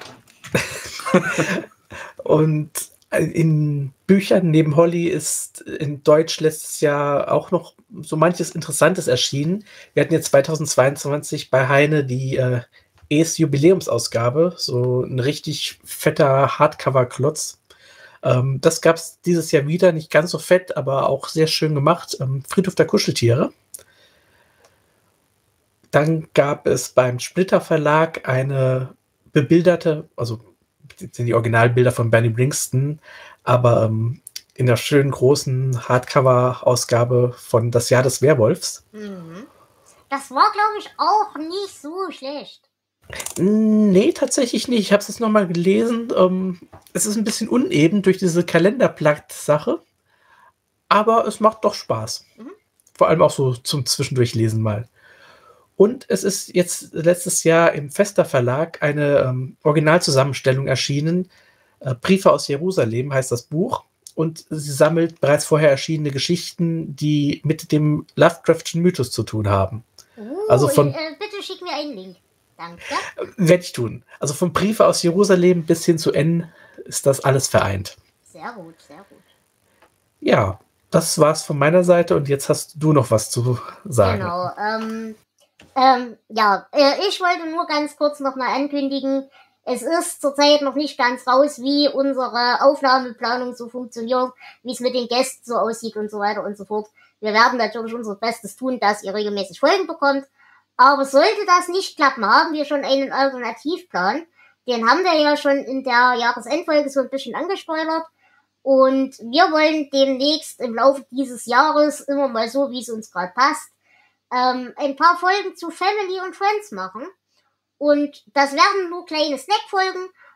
Und in Büchern neben Holly ist in Deutsch letztes Jahr auch noch so manches Interessantes erschienen. Wir hatten jetzt zweitausendzweiundzwanzig bei Heine die äh, E S Jubiläumsausgabe, so ein richtig fetter Hardcover-Klotz. Ähm, das gab es dieses Jahr wieder, nicht ganz so fett, aber auch sehr schön gemacht. Ähm, Friedhof der Kuscheltiere. Dann gab es beim Splitter Verlag eine bebilderte, also sind die Originalbilder von Benny Bringston, aber ähm, in der schönen großen Hardcover-Ausgabe von Das Jahr des Werwolfs. Mhm. Das war, glaube ich, auch nicht so schlecht. Nee, tatsächlich nicht. Ich habe es jetzt nochmal gelesen. Ähm, es ist ein bisschen uneben durch diese Kalenderblatt-Sache, aber es macht doch Spaß. Mhm. Vor allem auch so zum Zwischendurchlesen mal. Und es ist jetzt letztes Jahr im Vesta Verlag eine ähm, Originalzusammenstellung erschienen. Äh, Briefe aus Jerusalem heißt das Buch. Und sie sammelt bereits vorher erschienene Geschichten, die mit dem Lovecraftschen Mythos zu tun haben. Uh, Also von- äh, bitte schick mir einen Link. Danke. Werde ich tun. Also von Briefe aus Jerusalem bis hin zu N ist das alles vereint. Sehr gut, sehr gut. Ja, das war's von meiner Seite und jetzt hast du noch was zu sagen. Genau. Ähm, ähm, ja, äh, ich wollte nur ganz kurz nochmal ankündigen, es ist zurzeit noch nicht ganz raus, wie unsere Aufnahmeplanung so funktioniert, wie es mit den Gästen so aussieht und so weiter und so fort. Wir werden natürlich unser Bestes tun, dass ihr regelmäßig Folgen bekommt. Aber sollte das nicht klappen, haben wir schon einen Alternativplan. Den haben wir ja schon in der Jahresendfolge so ein bisschen angespoilert. Und wir wollen demnächst im Laufe dieses Jahres, immer mal so, wie es uns gerade passt, ähm, ein paar Folgen zu Family und Friends machen. Und das werden nur kleine Snackfolgen,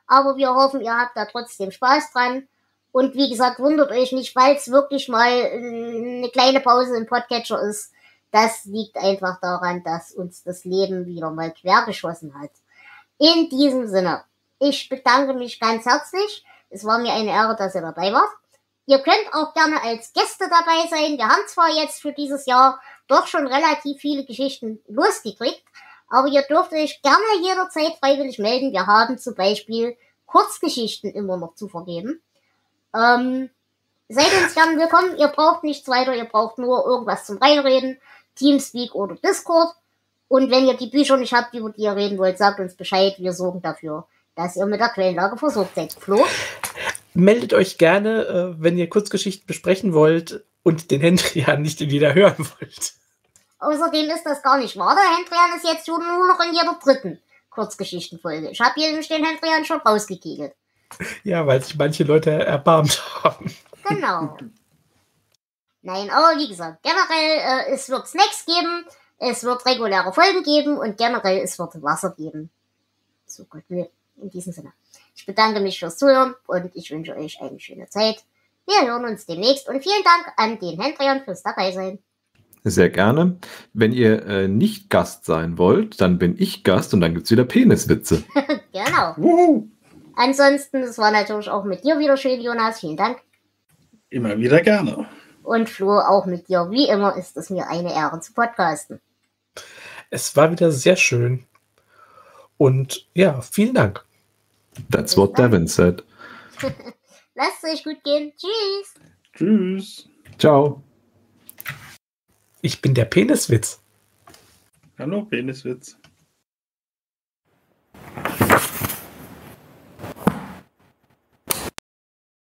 aber wir hoffen, ihr habt da trotzdem Spaß dran. Und wie gesagt, wundert euch nicht, weil es wirklich mal eine kleine Pause im Podcatcher ist. Das liegt einfach daran, dass uns das Leben wieder mal quergeschossen hat. In diesem Sinne, ich bedanke mich ganz herzlich. Es war mir eine Ehre, dass ihr dabei wart. Ihr könnt auch gerne als Gäste dabei sein. Wir haben zwar jetzt für dieses Jahr doch schon relativ viele Geschichten losgekriegt, aber ihr dürft euch gerne jederzeit freiwillig melden. Wir haben zum Beispiel Kurzgeschichten immer noch zu vergeben. Ähm, seid uns gern willkommen. Ihr braucht nichts weiter. Ihr braucht nur irgendwas zum Reinreden. Teamspeak oder Discord. Und wenn ihr die Bücher nicht habt, über die ihr reden wollt, sagt uns Bescheid. Wir sorgen dafür, dass ihr mit der Quellenlage versorgt seid. Flo? Meldet euch gerne, äh, wenn ihr Kurzgeschichten besprechen wollt und den Hendrian nicht in jeder hören wollt. Außerdem ist das gar nicht wahr. Der Hendrian ist jetzt nur noch in jeder dritten Kurzgeschichtenfolge. Ich habe hier nämlich den Hendrian schon rausgekegelt. Ja, weil sich manche Leute erbarmt haben. Genau. Nein, aber wie gesagt, generell, äh, es wird Snacks geben, es wird reguläre Folgen geben und generell, es wird Wasser geben. So gut, nee, in diesem Sinne. Ich bedanke mich fürs Zuhören und ich wünsche euch eine schöne Zeit. Wir hören uns demnächst und vielen Dank an den Hendrian fürs Dabeisein. Sehr gerne. Wenn ihr äh, nicht Gast sein wollt, dann bin ich Gast und dann gibt's wieder Peniswitze. Genau. Wuhu. Ansonsten, es war natürlich auch mit dir wieder schön, Jonas. Vielen Dank. Immer wieder gerne. Und Flo, auch mit dir. Wie immer ist es mir eine Ehre zu podcasten. Es war wieder sehr schön. Und ja, vielen Dank. That's what Devin said. Lasst es euch gut gehen. Tschüss. Tschüss. Ciao. Ich bin der Peniswitz. Hallo, Peniswitz.